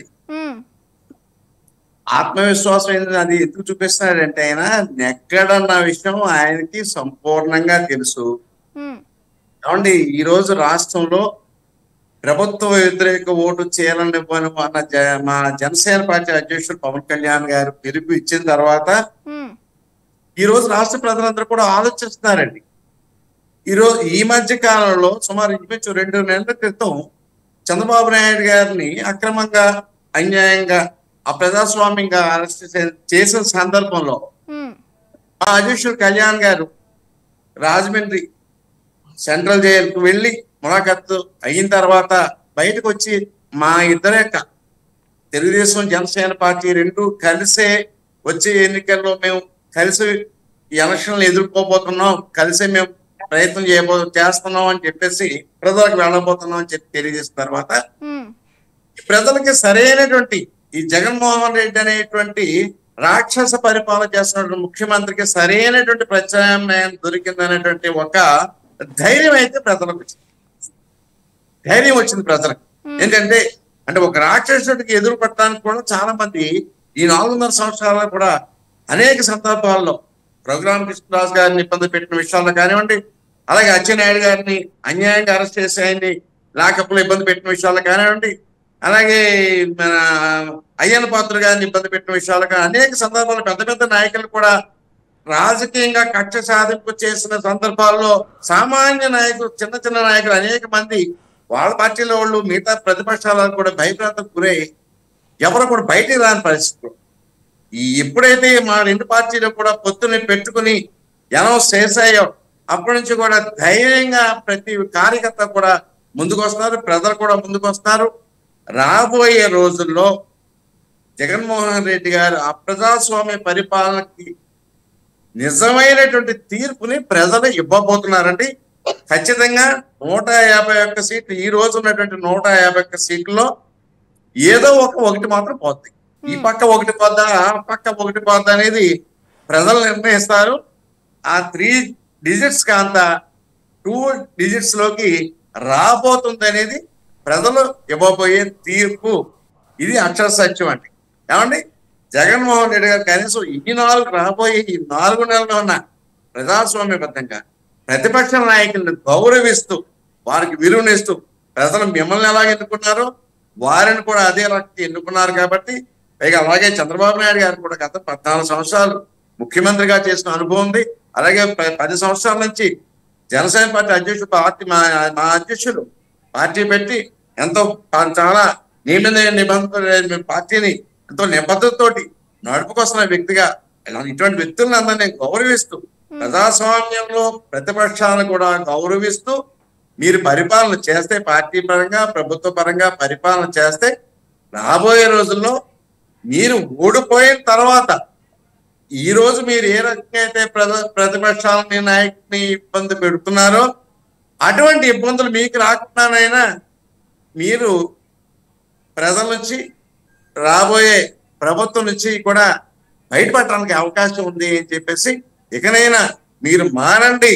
ఆత్మవిశ్వాసం ఏంటంటే అది ఎందుకు చూపిస్తున్నాడంటే ఆయన నెగ్గడన్న విషయం ఆయనకి సంపూర్ణంగా తెలుసు. ఏమండి ఈ రోజు రాష్ట్రంలో ప్రభుత్వ వ్యతిరేక ఓటు చేయాలనివ్వను అన్న మా జనసేన పార్టీ అధ్యక్షుడు పవన్ కళ్యాణ్ గారు పిలుపు ఇచ్చిన తర్వాత ఈ రోజు రాష్ట్ర ప్రజలందరూ కూడా ఆలోచిస్తున్నారండి. ఈరోజు ఈ మధ్య కాలంలో సుమారు ఇంచుమించు రెండు నెలల క్రితం చంద్రబాబు నాయుడు గారిని అక్రమంగా అన్యాయంగా అప్రజాస్వామ్యంగా అరెస్ట్ చేసిన సందర్భంలో మా అధ్యక్షుడు కళ్యాణ్ గారు రాజమండ్రి సెంట్రల్ జైలుకు వెళ్ళి ములాఖత్తు అయిన తర్వాత బయటకు వచ్చి మా ఇద్దరి యొక్క తెలుగుదేశం జనసేన పార్టీ రెండు కలిసే వచ్చే ఎన్నికల్లో మేము కలిసి ఈ ఎలక్షన్లు ఎదుర్కోబోతున్నాం, కలిసి మేము ప్రయత్నం చేయబో చేస్తున్నాం అని చెప్పేసి ప్రజలకు వెళ్ళబోతున్నాం అని చెప్పి తెలియజేసిన తర్వాత ప్రజలకి సరైనటువంటి ఈ జగన్మోహన్ రెడ్డి అనేటువంటి రాక్షస పరిపాలన చేస్తున్నటువంటి ముఖ్యమంత్రికి సరైనటువంటి ప్రత్యామ్నాయం దొరికిందనేటువంటి ఒక ధైర్యం అయితే ప్రజలకు వచ్చింది. ధైర్యం వచ్చింది ప్రజలకు. ఏంటంటే అంటే ఒక రాక్షసుడికి ఎదురు పట్టడానికి కూడా చాలా మంది ఈ నాలుగున్నర సంవత్సరాలు కూడా అనేక సందర్భాల్లో రఘురామ కృష్ణరాజు గారిని ఇబ్బంది పెట్టిన విషయాల్లో కానివ్వండి, అలాగే అచ్చెన్నాయుడు గారిని అన్యాయంగా అరెస్ట్ చేసి ఆయన్ని లాకప్లో ఇబ్బంది పెట్టిన విషయాల్లో కానివ్వండి, అలాగే మన అయ్యన్న పాత్ర గారిని ఇబ్బంది పెట్టిన విషయాలు కానీ అనేక సందర్భాల్లో పెద్ద పెద్ద నాయకులు కూడా రాజకీయంగా కక్ష సాధింపు చేసిన సందర్భాల్లో సామాన్య నాయకులు, చిన్న చిన్న నాయకులు అనేక మంది వాళ్ళ పార్టీలో వాళ్ళు మిగతా ప్రతిపక్షాలను కూడా భయభ్రాంతకు గురై ఎవరు కూడా బయటికి రాని పరిస్థితులు. ఈ ఎప్పుడైతే మా రెండు పార్టీలు కూడా పొత్తుని పెట్టుకుని అనౌన్స్ చేశాయో అప్పటి నుంచి కూడా ధైర్యంగా ప్రతి కార్యకర్త కూడా ముందుకు వస్తున్నారు, ప్రజలు కూడా ముందుకు వస్తున్నారు. రాబోయే రోజుల్లో జగన్మోహన్ రెడ్డి గారు అప్రజాస్వామ్య పరిపాలనకి నిజమైనటువంటి తీర్పుని ప్రజలు ఇవ్వబోతున్నారండి. ఖచ్చితంగా నూట యాభై ఒక్క సీట్లు ఈ రోజు ఉన్నటువంటి నూట యాభై ఒక్క సీట్లలో ఏదో ఒక ఒకటి మాత్రం పోద్ది. ఈ పక్క ఒకటి పోద్దా, ఆ పక్క ఒకటి పోద్దా అనేది ప్రజలు నిర్ణయిస్తారు. ఆ త్రీ డిజిట్స్ కాంత టూ డిజిట్స్ లోకి రాబోతుంది అనేది ప్రజలు ఇవ్వబోయే తీర్పు. ఇది అక్షర సత్యం అండి. ఏమండి, జగన్మోహన్ రెడ్డి గారు కనీసం ఈ నాలుగు రాబోయే ఈ నాలుగు నెలల్లో ఉన్న ప్రజాస్వామ్యబద్ధంగా ప్రతిపక్ష నాయకులను గౌరవిస్తూ వారికి విలువనిస్తూ ప్రజలు మిమ్మల్ని ఎలా ఎన్నుకున్నారో వారిని కూడా అదే రకంగా ఎన్నుకున్నారు. కాబట్టి పైగా అలాగే చంద్రబాబు నాయుడు గారు కూడా గత పద్నాలుగు సంవత్సరాలు ముఖ్యమంత్రిగా చేసిన అనుభవం ఉంది. అలాగే పది సంవత్సరాల నుంచి జనసేన పార్టీ అధ్యక్షుడు పార్టీ మా మా అధ్యక్షులు పార్టీ పెట్టి ఎంతో చాలా నియమ నిబంధన పార్టీని ఎంతో నిబద్ధతతోటి నడుపుకొస్తున్న వ్యక్తిగా ఇటువంటి వ్యక్తులను అందరినీ గౌరవిస్తూ ప్రజాస్వామ్యంలో ప్రతిపక్షాలను కూడా గౌరవిస్తూ మీరు పరిపాలన చేస్తే, పార్టీ పరంగా ప్రభుత్వ పరంగా పరిపాలన చేస్తే రాబోయే రోజుల్లో మీరు ఓడిపోయిన తర్వాత ఈ రోజు మీరు ఏ రకంగా అయితే ప్రజ ప్రతిపక్షాలని నాయకుని ఇబ్బంది పెడుతున్నారో అటువంటి ఇబ్బందులు మీకు రాకుండానైనా మీరు ప్రజల నుంచి రాబోయే ప్రభుత్వం నుంచి కూడా బయటపడటానికి అవకాశం ఉంది అని చెప్పేసి ఇకనైనా మీరు మారండి.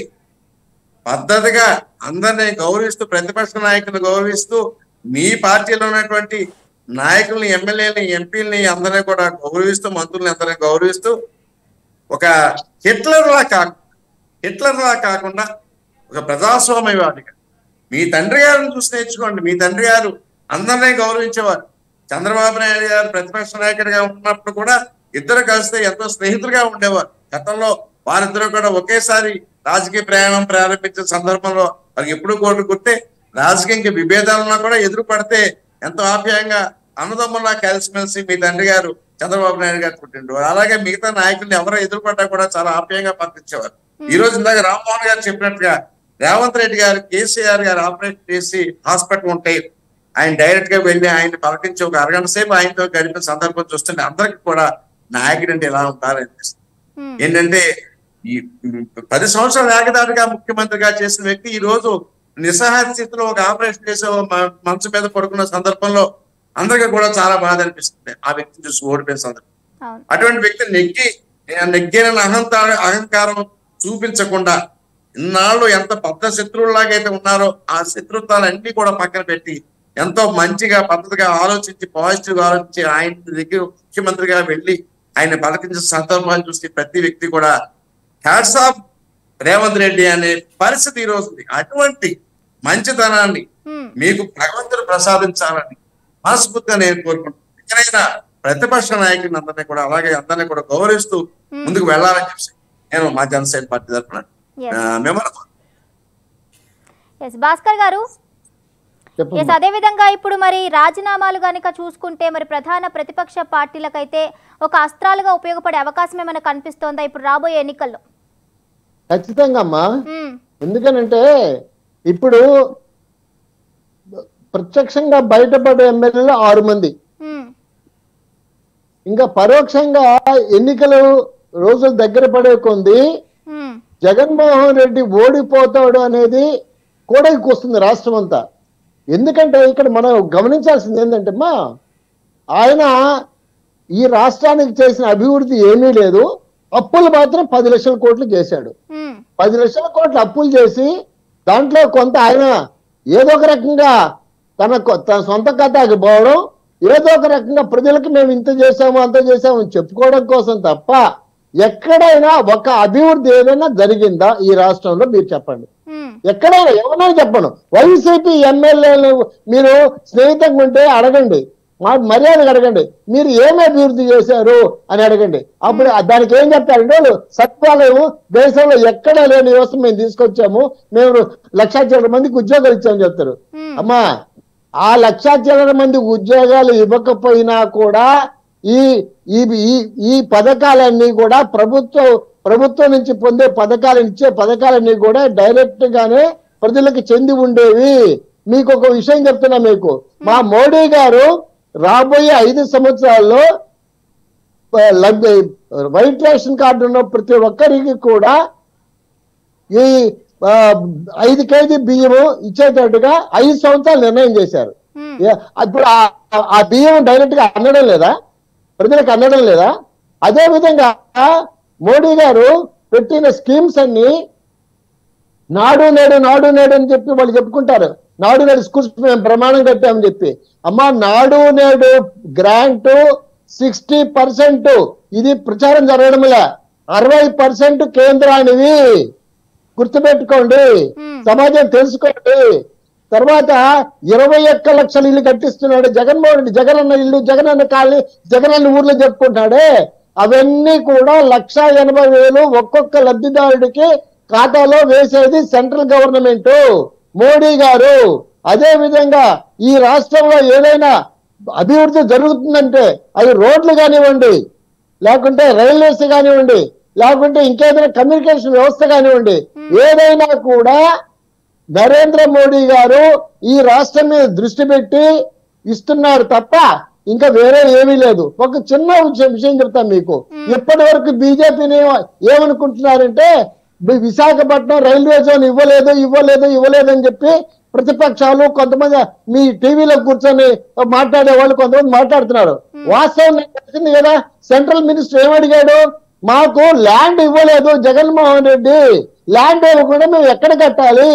పద్ధతిగా అందరినీ గౌరవిస్తూ ప్రతిపక్ష నాయకులను గౌరవిస్తూ మీ పార్టీలో ఉన్నటువంటి నాయకుల్ని, ఎమ్మెల్యేని, ఎంపీలని అందరినీ కూడా గౌరవిస్తూ మంత్రుల్ని అందరినీ గౌరవిస్తూ ఒక హిట్లర్లా కాకుండా హిట్లర్లా కాకుండా ఒక ప్రజాస్వామ్యవాదిగా మీ తండ్రి గారిని చూసి నేర్చుకోండి. మీ తండ్రి గారు అందరినీ గౌరవించేవారు. చంద్రబాబు నాయుడు గారు ప్రతిపక్ష నాయకుడిగా ఉన్నప్పుడు కూడా ఇద్దరు కలిస్తే ఎంతో స్నేహితులుగా ఉండేవారు. గతంలో వారిద్దరూ కూడా ఒకేసారి రాజకీయ ప్రయాణం ప్రారంభించిన సందర్భంలో వారికి ఎప్పుడు కోట్లు గుర్తే రాజకీయ విభేదాలున్నా కూడా ఎదురు పడితే ఎంతో ఆప్యాయంగా అన్నదమ్ములా కలిసిమెలిసి మీ తండ్రి గారు చంద్రబాబు నాయుడు గారు పుట్టిండు. అలాగే మిగతా నాయకుల్ని ఎవరో ఎదురుపడ్డా కూడా చాలా ఆప్యాయంగా పంపించేవారు. ఈ రోజు ఇందాక రామ్మోహన్ గారు చెప్పినట్టుగా రేవంత్ రెడ్డి గారు కేసీఆర్ గారు ఆపరేట్ చేసి హాస్పిటల్ ఉంటే ఆయన డైరెక్ట్ గా వెళ్ళి ఆయన పలకించి ఒక అరగంట సేపు ఆయనతో గడిపిన సందర్భం చూస్తుంటే అందరికి కూడా నాయకుడు అంటే ఎలా ఉంటారనిపిస్తుంది. ఏంటంటే ఈ పది సంవత్సరాల ఏకదాటిగా ముఖ్యమంత్రిగా చేసిన వ్యక్తి ఈ రోజు నిస్సహాయ స్థితిలో ఒక ఆపరేషన్ చేసే మనసు మీద పడుకున్న సందర్భంలో అందరికీ కూడా చాలా బాధ అనిపిస్తుంది ఆ వ్యక్తిని చూసి ఓడిపోయిన సందర్భం. అటువంటి వ్యక్తి నెగ్గి నెగ్గిన అహంకార అహంకారం చూపించకుండా ఇన్నాళ్ళు ఎంత పెద్ద శత్రువులాగైతే ఉన్నారో ఆ శత్రుత్వాలన్నీ కూడా పక్కన పెట్టి ఎంతో మంచిగా పద్ధతిగా ఆలోచించి పాజిటివ్ గా ఆలోచించి ఆయన దగ్గర ముఖ్యమంత్రిగా వెళ్ళి ఆయన పలకించిన సందర్భాలు చూసి ప్రతి వ్యక్తి కూడా హ్యాట్స్ ఆఫ్ రేవంత్ రెడ్డి అనే పరిస్థితి ఈ రోజు ఉంది. అటువంటి మంచితనాన్ని మీకు భగవంతుడు ప్రసాదించాలని మనస్ఫూర్తిగా నేను కోరుకుంటున్నాను. ఎక్కడైనా ప్రతిపక్ష నాయకుని అందరినీ కూడా అలాగే అందరినీ కూడా గౌరవిస్తూ ముందుకు వెళ్ళాలని చెప్పి నేను మా జనసేన పార్టీ తరఫున భాస్కర్ గారు అదే విధంగా ఇప్పుడు మరి రాజీనామాలు కనుక చూసుకుంటే మరి ప్రధాన ప్రతిపక్ష పార్టీలకైతే ఒక అస్త్రాలుగా ఉపయోగపడే అవకాశం ఏమైనా కనిపిస్తోందా ఇప్పుడు రాబోయే ఎన్నికల్లో? ఖచ్చితంగా అమ్మా. ఎందుకనంటే ఇప్పుడు ప్రత్యక్షంగా బయటపడే ఎమ్మెల్యేలు ఆరు మంది, ఇంకా పరోక్షంగా ఎన్నికలు రోజులు దగ్గర పడే కొంది జగన్మోహన్ రెడ్డి ఓడిపోతాడు అనేది కూడా వస్తుంది రాష్ట్రం అంతా. ఎందుకంటే ఇక్కడ మనం గమనించాల్సింది ఏంటంటే అమ్మా, ఆయన ఈ రాష్ట్రానికి చేసిన అభివృద్ధి ఏమీ లేదు, అప్పులు మాత్రం పది లక్షల కోట్లు చేశాడు. పది లక్షల కోట్లు అప్పులు చేసి దాంట్లో కొంత ఆయన ఏదో ఒక రకంగా తన తన సొంత ఖాతాకి పోవడం, ఏదో ఒక రకంగా ప్రజలకు మేము ఇంత చేసాము అంత చేసాము అని చెప్పుకోవడం కోసం తప్ప ఎక్కడైనా ఒక అభివృద్ధి ఏదైనా జరిగిందా ఈ రాష్ట్రంలో మీరు చెప్పండి. ఎక్కడైనా ఎవరైనా చెప్పండి. వైసీపీ ఎమ్మెల్యేలు మీరు స్నేహితంగా ఉంటే అడగండి, మా మర్యాదగా అడగండి, మీరు ఏమి అభివృద్ధి చేశారు అని అడగండి. అప్పుడు దానికి ఏం చెప్తారంటే వాళ్ళు సత్వాలయం దేశంలో ఎక్కడా లేని వ్యవస్థ మేము తీసుకొచ్చాము, మేము లక్షా చిల్లర మందికి ఉద్యోగాలు ఇచ్చామని చెప్తారు. అమ్మా ఆ లక్షా చిల్లర మందికి ఉద్యోగాలు ఇవ్వకపోయినా కూడా ఈ ఈ ఈ పథకాలన్నీ కూడా ప్రభుత్వం ప్రభుత్వం నుంచి పొందే పథకాలను ఇచ్చే పథకాలన్నీ కూడా డైరెక్ట్ గానే ప్రజలకు చెంది ఉండేవి. మీకు ఒక విషయం చెప్తున్నా, మీకు మా మోడీ గారు రాబోయే ఐదు సంవత్సరాల్లో వైట్ రేషన్ కార్డు ఉన్న ప్రతి ఒక్కరికి కూడా ఈ ఐదు కేజీ బియ్యము ఇచ్చేటట్టుగా ఐదు సంవత్సరాలు నిర్ణయం చేశారు. ఇప్పుడు ఆ బియ్యం డైరెక్ట్ గా అందడం లేదా, ప్రజలకు అందడం లేదా? అదే విధంగా మోడీ గారు పెట్టిన స్కీమ్స్ అన్ని నాడు నేడు నాడు నేడు అని చెప్పి వాళ్ళు చెప్పుకుంటారు. నాడు నేడు స్కూల్స్ మేము ప్రమాణం కట్టామని చెప్పి. అమ్మా నాడు నేడు గ్రాంట్ సిక్స్టీ పర్సెంట్ ఇది ప్రచారం జరగడంలే, అరవై పర్సెంట్ కేంద్రానివి. గుర్తుపెట్టుకోండి, సమాజం తెలుసుకోండి. తర్వాత ఇరవై ఒక్క లక్షల ఇల్లు కట్టిస్తున్నాడు జగన్మోహన్ రెడ్డి. జగనన్న ఇల్లు, జగనన్న కాలనీ, జగనన్న ఊర్లో చెప్పుకుంటాడే, అవన్నీ కూడా లక్ష ఎనభై వేలు ఒక్కొక్క లబ్ధిదారుడికి ఖాతాలో వేసేది సెంట్రల్ గవర్నమెంట్, మోడీ గారు. అదే విధంగా ఈ రాష్ట్రంలో ఏదైనా అభివృద్ధి జరుగుతుందంటే అది రోడ్లు కానివ్వండి, లేకుంటే రైల్వేస్ కానివ్వండి, లేకుంటే ఇంకేదైనా కమ్యూనికేషన్ వ్యవస్థ కానివ్వండి, ఏదైనా కూడా నరేంద్ర మోడీ గారు ఈ రాష్ట్రం మీద దృష్టి పెట్టి ఇస్తున్నారు తప్ప ఇంకా వేరే ఏమీ లేదు. ఒక చిన్న విషయం విషయం చెప్తాను మీకు. ఇప్పటి వరకు బీజేపీని ఏమనుకుంటున్నారంటే విశాఖపట్నం రైల్వే జోన్ ఇవ్వలేదు ఇవ్వలేదు ఇవ్వలేదు అని చెప్పి ప్రతిపక్షాలు కొంతమంది మీ టీవీలో కూర్చొని మాట్లాడే వాళ్ళు కొంతమంది మాట్లాడుతున్నారు. వాస్తవం తెలిసింది కదా, సెంట్రల్ మినిస్టర్ ఏమడిగాడు, మాకు ల్యాండ్ ఇవ్వలేదు జగన్మోహన్ రెడ్డి, ల్యాండ్ ఇవ్వకుండా మేము ఎక్కడ కట్టాలి,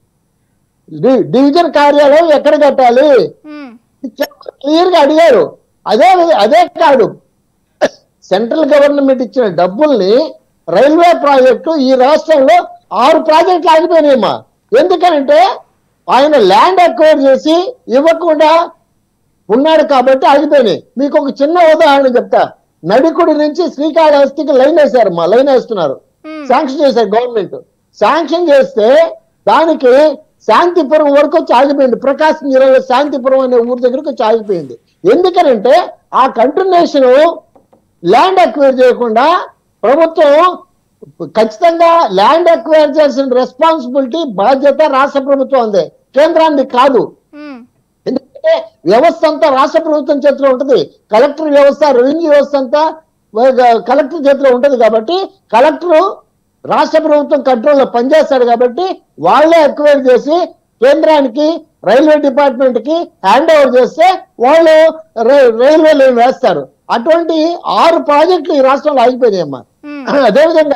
డివిజన్ కార్యాలయం ఎక్కడ కట్టాలి క్లియర్ గా అడిగారు. అదే అదే కాదు, సెంట్రల్ గవర్నమెంట్ ఇచ్చిన డబ్బుల్ని రైల్వే ప్రాజెక్టు ఈ రాష్ట్రంలో ఆరు ప్రాజెక్టులు ఆగిపోయినాయమ్మా. ఎందుకనంటే ఆయన ల్యాండ్ అక్వైర్ చేసి ఇవ్వకుండా ఉన్నాడు కాబట్టి ఆగిపోయినాయి. మీకు ఒక చిన్న ఉదాహరణ చెప్తా. నడికుడి నుంచి శ్రీకాళహస్తికి లైన్ వేశారమ్మా, లైన్ వేస్తున్నారు, శాంక్షన్ చేశారు గవర్నమెంట్. శాంక్షన్ చేస్తే దానికి శాంతిపురం వరకు వచ్చి ఆగిపోయింది. ప్రకాశం జిల్లాలో శాంతిపురం అనే ఊరి దగ్గరకు వచ్చి ఆగిపోయింది. ఎందుకనంటే ఆ కంటిన్యూషన్ ల్యాండ్ అక్వైర్ చేయకుండా ప్రభుత్వం ఖచ్చితంగా ల్యాండ్ అక్వైర్ చేయాల్సిన రెస్పాన్సిబిలిటీ బాధ్యత రాష్ట్ర ప్రభుత్వం ఉంది, కేంద్రానికి కాదు. ఎందుకంటే వ్యవస్థ అంతా రాష్ట్ర ప్రభుత్వం చేతిలో ఉంటుంది. కలెక్టర్ వ్యవస్థ, రెవెన్యూ వ్యవస్థ అంతా కలెక్టర్ చేతిలో ఉంటుంది. కాబట్టి కలెక్టర్ రాష్ట్ర ప్రభుత్వం కంట్రోల్లో పనిచేస్తాడు కాబట్టి వాళ్ళే అక్వైర్ చేసి కేంద్రానికి రైల్వే డిపార్ట్మెంట్ కి హ్యాండ్ ఓవర్ చేస్తే వాళ్ళు రైల్వే లైన్ వేస్తారు. అటువంటి ఆరు ప్రాజెక్టులు ఈ రాష్ట్రంలో ఆగిపోయినాయమ్మా. అదేవిధంగా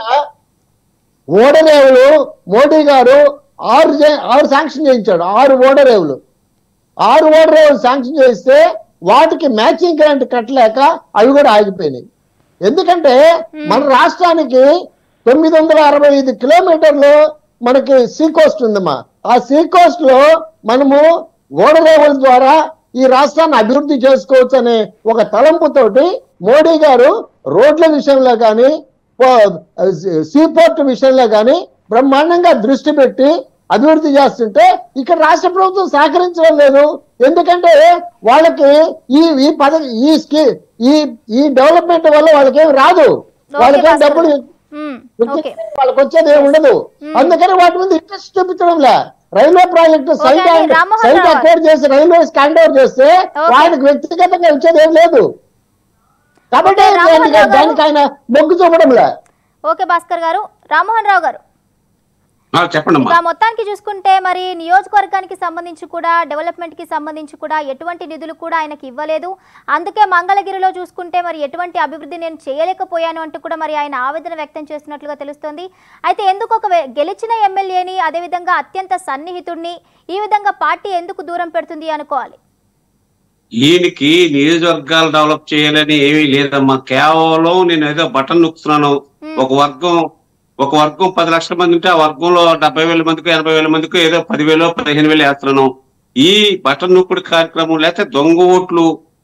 ఓడరేవులు మోడీ గారు ఆరు ఆరు శాంక్షన్ చేయించాడు. ఆరు ఓడరేవులు ఆరు ఓడరేవులు శాంక్షన్ చేస్తే వాటికి మ్యాచింగ్ గ్రాంట్ కట్టలేక అవి కూడా ఆగిపోయినాయి. ఎందుకంటే మన రాష్ట్రానికి తొమ్మిది వందల అరవై ఐదు కిలోమీటర్లు మనకి సీ కోస్ట్ ఉందమ్మా. ఆ సీ కోస్ట్ లో మనము ఓడరేవుల ద్వారా ఈ రాష్ట్రాన్ని అభివృద్ధి చేసుకోవచ్చు అనే ఒక తలంపుతోటి మోడీ గారు రోడ్ల విషయంలో కానీ సీపోర్ట్ విషయంలో కానీ బ్రహ్మాండంగా దృష్టి పెట్టి అభివృద్ధి చేస్తుంటే ఇక్కడ రాష్ట్ర ప్రభుత్వం సహకరించడం లేదు. ఎందుకంటే వాళ్ళకి ఈ ఈ పద ఈ స్కీ ఈ ఈ డెవలప్మెంట్ వల్ల వాళ్ళకేం రాదు, వాళ్ళకేం డబ్బులు వాళ్ళకి వచ్చేది ఏమి ఉండదు. అందుకని వాటి మీద ఇంట్రెస్ట్ చూపించడంలే. Railway project site site acquire చేసి రైల్వే హ్యాండ్ ఓవర్ చేస్తే వాళ్ళకి వ్యక్తిగతంగా వచ్చేది ఏం లేదు. కాబట్టి దానికి ఆయన మొగ్గు చూపడంలే. ఓకే భాస్కర్ గారు. రామ్మోహన్ రావు గారు, చెప్పండి. మొత్తానికి చూసుకుంటే మరి నియోజకవర్గానికి సంబంధించి కూడా డెవలప్మెంట్ కి సంబంధించి కూడా ఎటువంటి నిధులు కూడా ఆయనకి ఇవ్వలేదు. అందుకే మంగళగిరిలో చూసుకుంటే మరి ఎటువంటి అభివృద్ధి నేను చేయలేకపోయాను అంటూ కూడా మరి ఆయన ఆవేదన వ్యక్తం చేస్తున్నట్లుగా తెలుస్తోంది. అయితే ఎందుకు ఒక గెలిచిన ఎమ్మెల్యేని అదేవిధంగా అత్యంత సన్నిహితుడిని ఈ విధంగా పార్టీ ఎందుకు దూరం పెడుతుంది అనుకోవాలి? ఈయనకి నియోజకవర్గాలు డెవలప్ చేయాలని ఏమీ లేదమ్మా. కేవలం నేను ఏదో బటన్ నొక్కుతున్నాను. ఒక వర్గం ఒక వర్గం పది లక్షల మంది ఉంటే ఆ వర్గంలో డెబ్బై వేల మందికి ఎనభై వేల మందికి ఏదో పదివేలు పదిహేను వేలు వేస్తున్నాను. ఈ బటన్ నొక్కుడు కార్యక్రమం లేకపోతే దొంగ ఓట్లు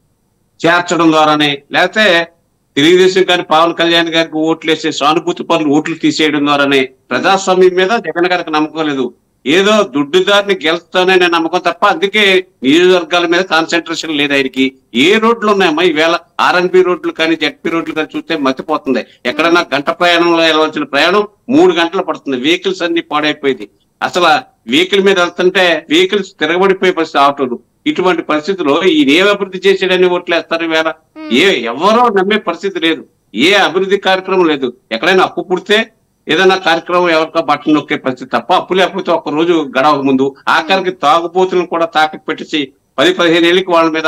చేర్చడం ద్వారానే, లేకపోతే తెలుగుదేశం కానీ పవన్ కళ్యాణ్ గారికి ఓట్లు వేసే సానుభూతి పనులు ఓట్లు తీసేయడం ద్వారానే ప్రజాస్వామ్యం మీద జగన్ గారికి నమ్మకం లేదు. ఏదో దుడ్డుదారిని గెలుస్తానే నేను నమ్మకం తప్ప అందుకే నియోజకవర్గాల మీద కాన్సన్ట్రేషన్ లేదు ఆయనకి. ఏ రోడ్లు ఉన్నాయమ్మా ఈవేళ? ఆర్ఎన్బి రోడ్లు కానీ జెడ్పీ రోడ్లు కానీ చూస్తే మతిపోతుంది. ఎక్కడన్నా గంట ప్రయాణంలో వెళ్ళవలసిన ప్రయాణం మూడు గంటలు పడుతుంది. వెహికల్స్ అన్ని పాడైపోయింది. అసలు వెహికల్ మీద వెళ్తుంటే వెహికల్స్ తిరగబడిపోయే పరిస్థితి ఆటోలు. ఇటువంటి పరిస్థితుల్లో ఈయన ఏ అభివృద్ధి చేసాడని ఓట్లు వేస్తారు వేళ? ఏ ఎవరో నమ్మే పరిస్థితి లేదు. ఏ అభివృద్ధి కార్యక్రమం లేదు. ఎక్కడైనా అప్పు పుడితే ఏదైనా కార్యక్రమం ఎవరికో బట్టలు నొక్కే పరిస్థితి తప్ప అప్పు లేకపోతే ఒక రోజు గడవక ముందు ఆఖరికి తాగుబోతులను కూడా తాకట్టు పెట్టేసి పది పదిహేను ఏళ్ళకి వాళ్ళ మీద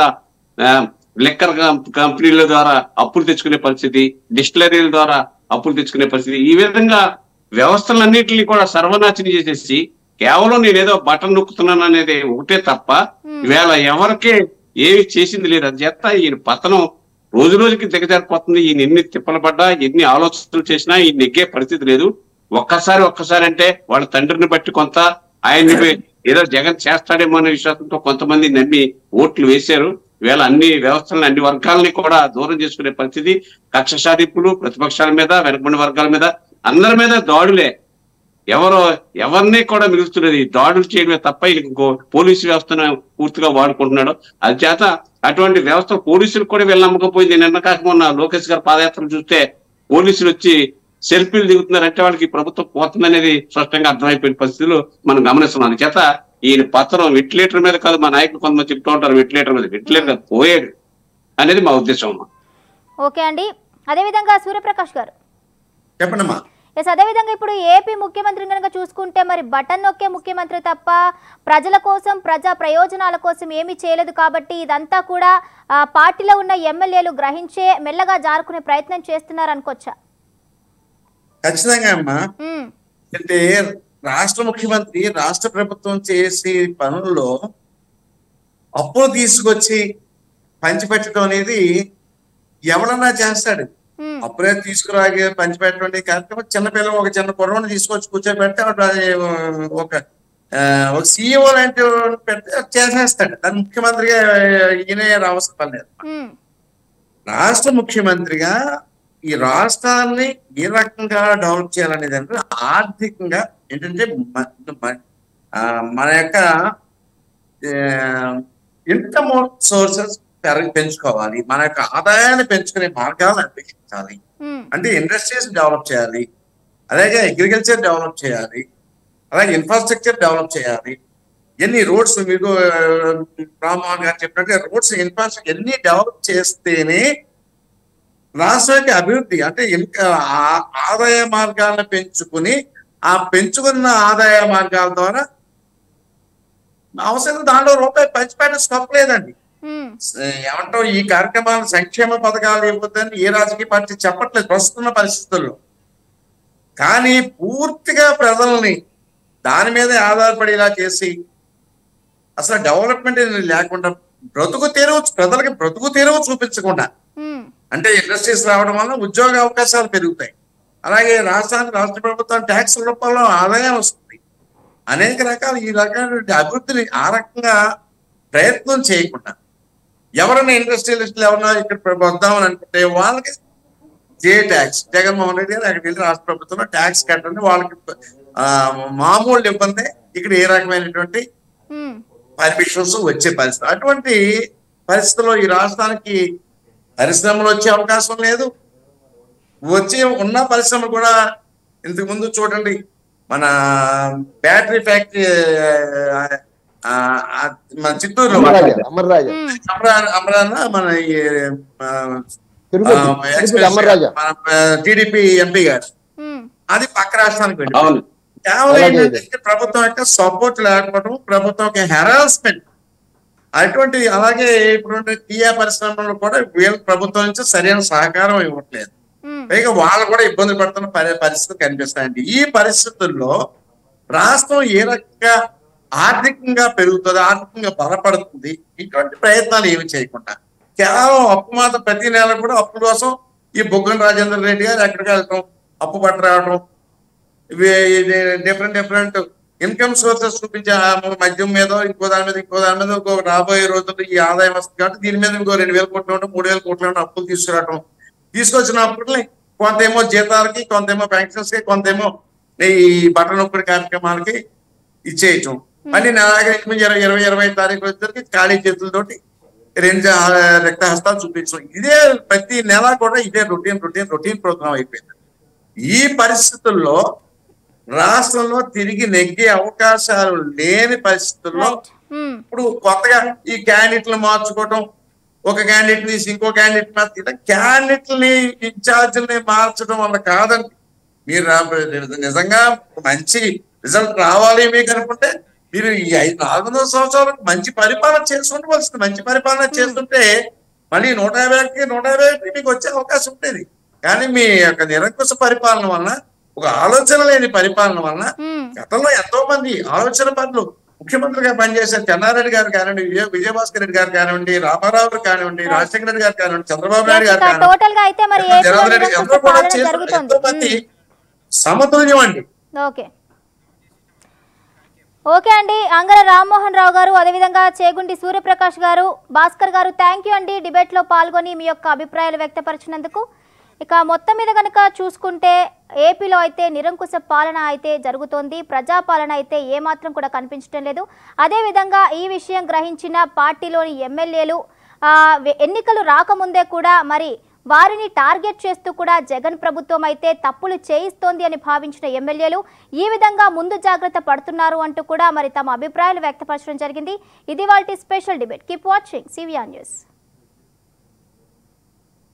లిక్కర్ కంపెనీల ద్వారా అప్పులు తెచ్చుకునే పరిస్థితి, డిస్టిలరీల ద్వారా అప్పులు తెచ్చుకునే పరిస్థితి. ఈ విధంగా వ్యవస్థలన్నింటినీ కూడా సర్వనాశనం చేసేసి కేవలం నేనేదో బటన్ నొక్కుతున్నాను అనేది ఒకటే తప్ప ఈవేళ ఎవరికే ఏమి చేసింది లేదు. అది చేత ఈయన పతనం రోజు రోజుకి దిగజారిపోతుంది. ఈయన ఎన్ని తిప్పలు పడ్డా ఎన్ని ఆలోచనలు చేసినా ఈ నెగ్గే పరిస్థితి లేదు. ఒక్కసారి ఒక్కసారి అంటే వాళ్ళ తండ్రిని బట్టి కొంత, ఆయన్ని ఏదో జగన్ చేస్తాడేమో అనే విశ్వాసంతో కొంతమంది నమ్మి ఓట్లు వేశారు. ఈవేళ అన్ని వ్యవస్థలను అన్ని వర్గాలని కూడా దూరం చేసుకునే పరిస్థితి. కక్ష సాధింపులు ప్రతిపక్షాల మీద, వెనకబడిన వర్గాల మీద, అందరి మీద దాడులే. ఎవరో ఎవరిని కూడా మిగులుతున్నది దాడులు చేయడమే తప్ప ఇంకో పోలీసు వ్యవస్థను పూర్తిగా వాడుకుంటున్నాడు. అది చేత అటువంటి వ్యవస్థ పోలీసులు కూడా వెళ్ళనమ్మకపోయింది. నిన్న కాక మొన్న లోకేష్ గారి పాదయాత్రలు చూస్తే పోలీసులు వచ్చి సెల్ఫీలు దిగుతున్నారంటే వాళ్ళకి ప్రభుత్వం పోతుందనేది స్పష్టంగా అర్థమైపోయిన పరిస్థితులు మనం గమనిస్తున్నాం. చేత ఈయన పత్రం వెంటిలేటర్ మీద కాదు, మా నాయకులు కొంతమంది చెప్తూ ఉంటారు వెంటిలేటర్ మీద, వెంటిలేటర్ పోయాడు అనేది మా ఉద్దేశం అమ్మా. ఓకే అండి. అదేవిధంగా సూర్యప్రకాష్ గారు చెప్పండమ్మా. ఎస్, అదేవిధంగా ఇప్పుడు ఏపీ ముఖ్యమంత్రి కనుక చూసుకుంటే మరి బటన్ నొక్కే ముఖ్యమంత్రి తప్ప ప్రజల కోసం ప్రజా ప్రయోజనాల కోసం ఏమీ చేయలేదు. కాబట్టి ఇదంతా కూడా పార్టీలో ఉన్న ఎమ్మెల్యేలు గ్రహించే మెల్లగా జారుకునే ప్రయత్నం చేస్తున్నారు అనుకోవచ్చా? ఖచ్చితంగా అమ్మా. అంటే రాష్ట్ర ముఖ్యమంత్రి రాష్ట్ర ప్రభుత్వం చేసే పనుల్లో అప్పులు తీసుకొచ్చి పంచిపెట్టడం అనేది ఎవరన్నా చేస్తాడు. అప్పుడే తీసుకురాగే పంచిపెట్టండి కార్యక్రమం చిన్నపిల్లలు ఒక చిన్న కుర్రని తీసుకొచ్చి కూర్చోబెడితే ఒక ఒక సీఈఓ లాంటి పెడితే చేసేస్తాడు. దాని ముఖ్యమంత్రిగా ఈయనే రావసరం లేదు. రాష్ట్ర ముఖ్యమంత్రిగా ఈ రాష్ట్రాన్ని ఏ రకంగా డెవలప్ చేయాలనేది అంటే ఆర్థికంగా ఏంటంటే మన యొక్క ఇన్కమ్ సోర్సెస్ పెరగ పెంచుకోవాలి. మన యొక్క ఆదాయాన్ని పెంచుకునే మార్గాలను అన్వేషించాలి. అంటే ఇండస్ట్రీస్ డెవలప్ చేయాలి, అలాగే అగ్రికల్చర్ డెవలప్ చేయాలి, అలాగే ఇన్ఫ్రాస్ట్రక్చర్ డెవలప్ చేయాలి. ఎన్ని రోడ్స్ మీకు రామ్మోహన్ గారు చెప్పినట్టు రోడ్స్ ఇన్ఫ్రాస్ట్రక్చర్ ఎన్ని డెవలప్ చేస్తేనే రాష్ట్రానికి అభివృద్ధి. అంటే ఆదాయ మార్గాలను పెంచుకుని ఆ పెంచుకున్న ఆదాయ మార్గాల ద్వారా అవసరం దాంట్లో రూపాయి పంచిపెట్టే తప్పలేదండి. ఏమంటావు ఈ కార్యక్రమాలు సంక్షేమ పథకాలు ఇవ్వద్దని ఏ రాజకీయ పార్టీ చెప్పట్లేదు ప్రస్తున్న పరిస్థితుల్లో. కానీ పూర్తిగా ప్రజల్ని దాని మీద ఆధారపడేలా చేసి అసలు డెవలప్మెంట్ లేకుండా బ్రతుకు తెరువు ప్రజలకి బ్రతుకు తెరువు చూపించకుండా, అంటే ఇండస్ట్రీస్ రావడం వల్ల ఉద్యోగ అవకాశాలు పెరుగుతాయి, అలాగే రాష్ట్రానికి రాష్ట్ర ప్రభుత్వం ట్యాక్స్ రూపంలో ఆదాయం వస్తుంది, అనేక రకాల ఈ రకమైనటువంటి అభివృద్ధిని ఆ రకంగా ప్రయత్నం చేయకుండా ఎవరైనా ఇండస్ట్రియలిస్టులు ఎవరన్నా ఇక్కడ వద్దామని అనుకుంటే వాళ్ళకి జే ట్యాక్స్ జగన్మోహన్ రెడ్డి గారు అక్కడికి వెళ్ళి రాష్ట్ర ప్రభుత్వంలో ట్యాక్స్ కట్టండి, వాళ్ళకి మామూలు ఇబ్బంది, ఇక్కడ ఏ రకమైనటువంటి పర్మిషన్స్ వచ్చే పరిస్థితి. అటువంటి పరిస్థితుల్లో ఈ రాష్ట్రానికి పరిశ్రమలు వచ్చే అవకాశం లేదు. వచ్చే ఉన్న పరిశ్రమలు కూడా ఇంతకు ముందు చూడండి, మన బ్యాటరీ ఫ్యాక్టరీ మన చిత్తూరులో అమరాన్న మన టీడీపీ ఎంపీ గారు అది పక్క రాష్ట్రానికి వెళ్ళి కేవలం ఏంటంటే ప్రభుత్వం యొక్క సపోర్ట్ లేకపోవడం, ప్రభుత్వం యొక్క హెరాస్మెంట్ అటువంటి. అలాగే ఇప్పుడు టీఆ పరిశ్రమలు కూడా వీళ్ళ ప్రభుత్వం నుంచి సరైన సహకారం ఇవ్వట్లేదు, పైగా వాళ్ళు కూడా ఇబ్బందులు పడుతున్న పరిస్థితి కనిపిస్తాయండి. ఈ పరిస్థితుల్లో రాష్ట్రం ఏ రకంగా ఆర్థికంగా పెరుగుతుంది, ఆర్థికంగా బలపడుతుంది. ఇటువంటి ప్రయత్నాలు ఏమి చేయకుండా కేవలం అప్పు మాత్రం ప్రతి నెల కూడా అప్పు కోసం ఈ బొగ్గన రాజేంద్ర రెడ్డి గారు ఎక్కడికి వెళ్ళటం, అప్పు పట్ట రావటం, ఇవి డిఫరెంట్ డిఫరెంట్ ఇన్కమ్ సోర్సెస్ చూపించే మద్యం మీద ఇంకో దాని మీద ఇంకో దాని మీద ఇంకో రాబోయే రోజుల్లో ఈ ఆదాయం వస్తుంది కాబట్టి దీని మీద ఇంకో రెండు వేల కోట్లు ఉండటం, మూడు వేల కోట్లు ఉండటం, అప్పులు తీసుకురావటం. తీసుకొచ్చిన అప్పుల్ని కొంతేమో జీతాలకి, కొంతేమో పెన్షన్స్ కి, కొంతేమో ఈ బట్టల నొప్పి కార్యక్రమాలకి ఇచ్చేయటం. మళ్ళీ నెలాగా ఇరవై ఇరవై ఇరవై తారీఖు వచ్చేసరికి ఖాళీ చేతులతోటి రెండు రక్తహస్తాలు చూపించడం. ఇదే ప్రతి నెల కూడా ఇదే రొటీన్ రొటీన్ రొటీన్ ప్రోగ్రామ్ అయిపోయింది. ఈ పరిస్థితుల్లో రాష్ట్రంలో తిరిగి నెగ్గే అవకాశాలు లేని పరిస్థితుల్లో ఇప్పుడు కొత్తగా ఈ క్యాండిడేట్లు మార్చుకోవటం, ఒక క్యాండిడేట్ తీసి ఇంకో క్యాండిడేట్ మార్చి క్యాండిడేట్ని ఇన్ఛార్జ్ని మార్చడం వల్ల కాదండి. మీరు నిజంగా మంచి రిజల్ట్ రావాలి మీకు అనుకుంటే మీరు ఈ ఐదు నాలుగు వందల సంవత్సరాలకు మంచి పరిపాలన చేసుకుంటూ మంచి పరిపాలన చేస్తుంటే మళ్ళీ నూట యాభైకి నూట యాభై మీకు వచ్చే అవకాశం ఉండేది. కానీ మీ యొక్క నిరంకుశ పరిపాలన వలన, ఒక ఆలోచన లేని పరిపాలన వలన గతంలో ఎంతో మంది ఆలోచన పనులు ముఖ్యమంత్రిగా పనిచేశారు. చెన్నారెడ్డి గారు కానివ్వండి, విజయ విజయభాస్కర్ రెడ్డి గారు కానివ్వండి, రామారావు గారు కానివ్వండి, రాజశేఖర రెడ్డి గారు కానివ్వండి, చంద్రబాబు నాయుడు గారు కానివ్వండి, జగన్ రెడ్డి ఎంతో కూడా చేశారు. ఎంతో మంది సమతుల్యం అండి. ఓకే ఓకే అండి. అంగర రామ్మోహన్ రావు గారు, అదేవిధంగా చేగుండి సూర్యప్రకాష్ గారు, భాస్కర్ గారు, థ్యాంక్ యూ అండి డిబేట్లో పాల్గొని మీ యొక్క అభిప్రాయాలు వ్యక్తపరిచినందుకు. ఇక మొత్తం మీద కనుక చూసుకుంటే ఏపీలో అయితే నిరంకుశ పాలన అయితే జరుగుతోంది, ప్రజాపాలన అయితే ఏమాత్రం కూడా కనిపించడం లేదు. అదేవిధంగా ఈ విషయం గ్రహించిన పార్టీలోని ఎమ్మెల్యేలు ఎన్నికలు రాకముందే కూడా మరి వారిని టార్గెట్ చేస్తూ కూడా జగన్ ప్రభుత్వం అయితే తప్పులు చేయిస్తోంది అని భావించిన ఎమ్మెల్యేలు ఈ విధంగా ముందు జాగ్రత్త పడుతున్నారు అంటూ కూడా మరి తమ అభిప్రాయాలు వ్యక్తపరచడం జరిగింది. ఇది వాటి special debate. Keep watching C V R news.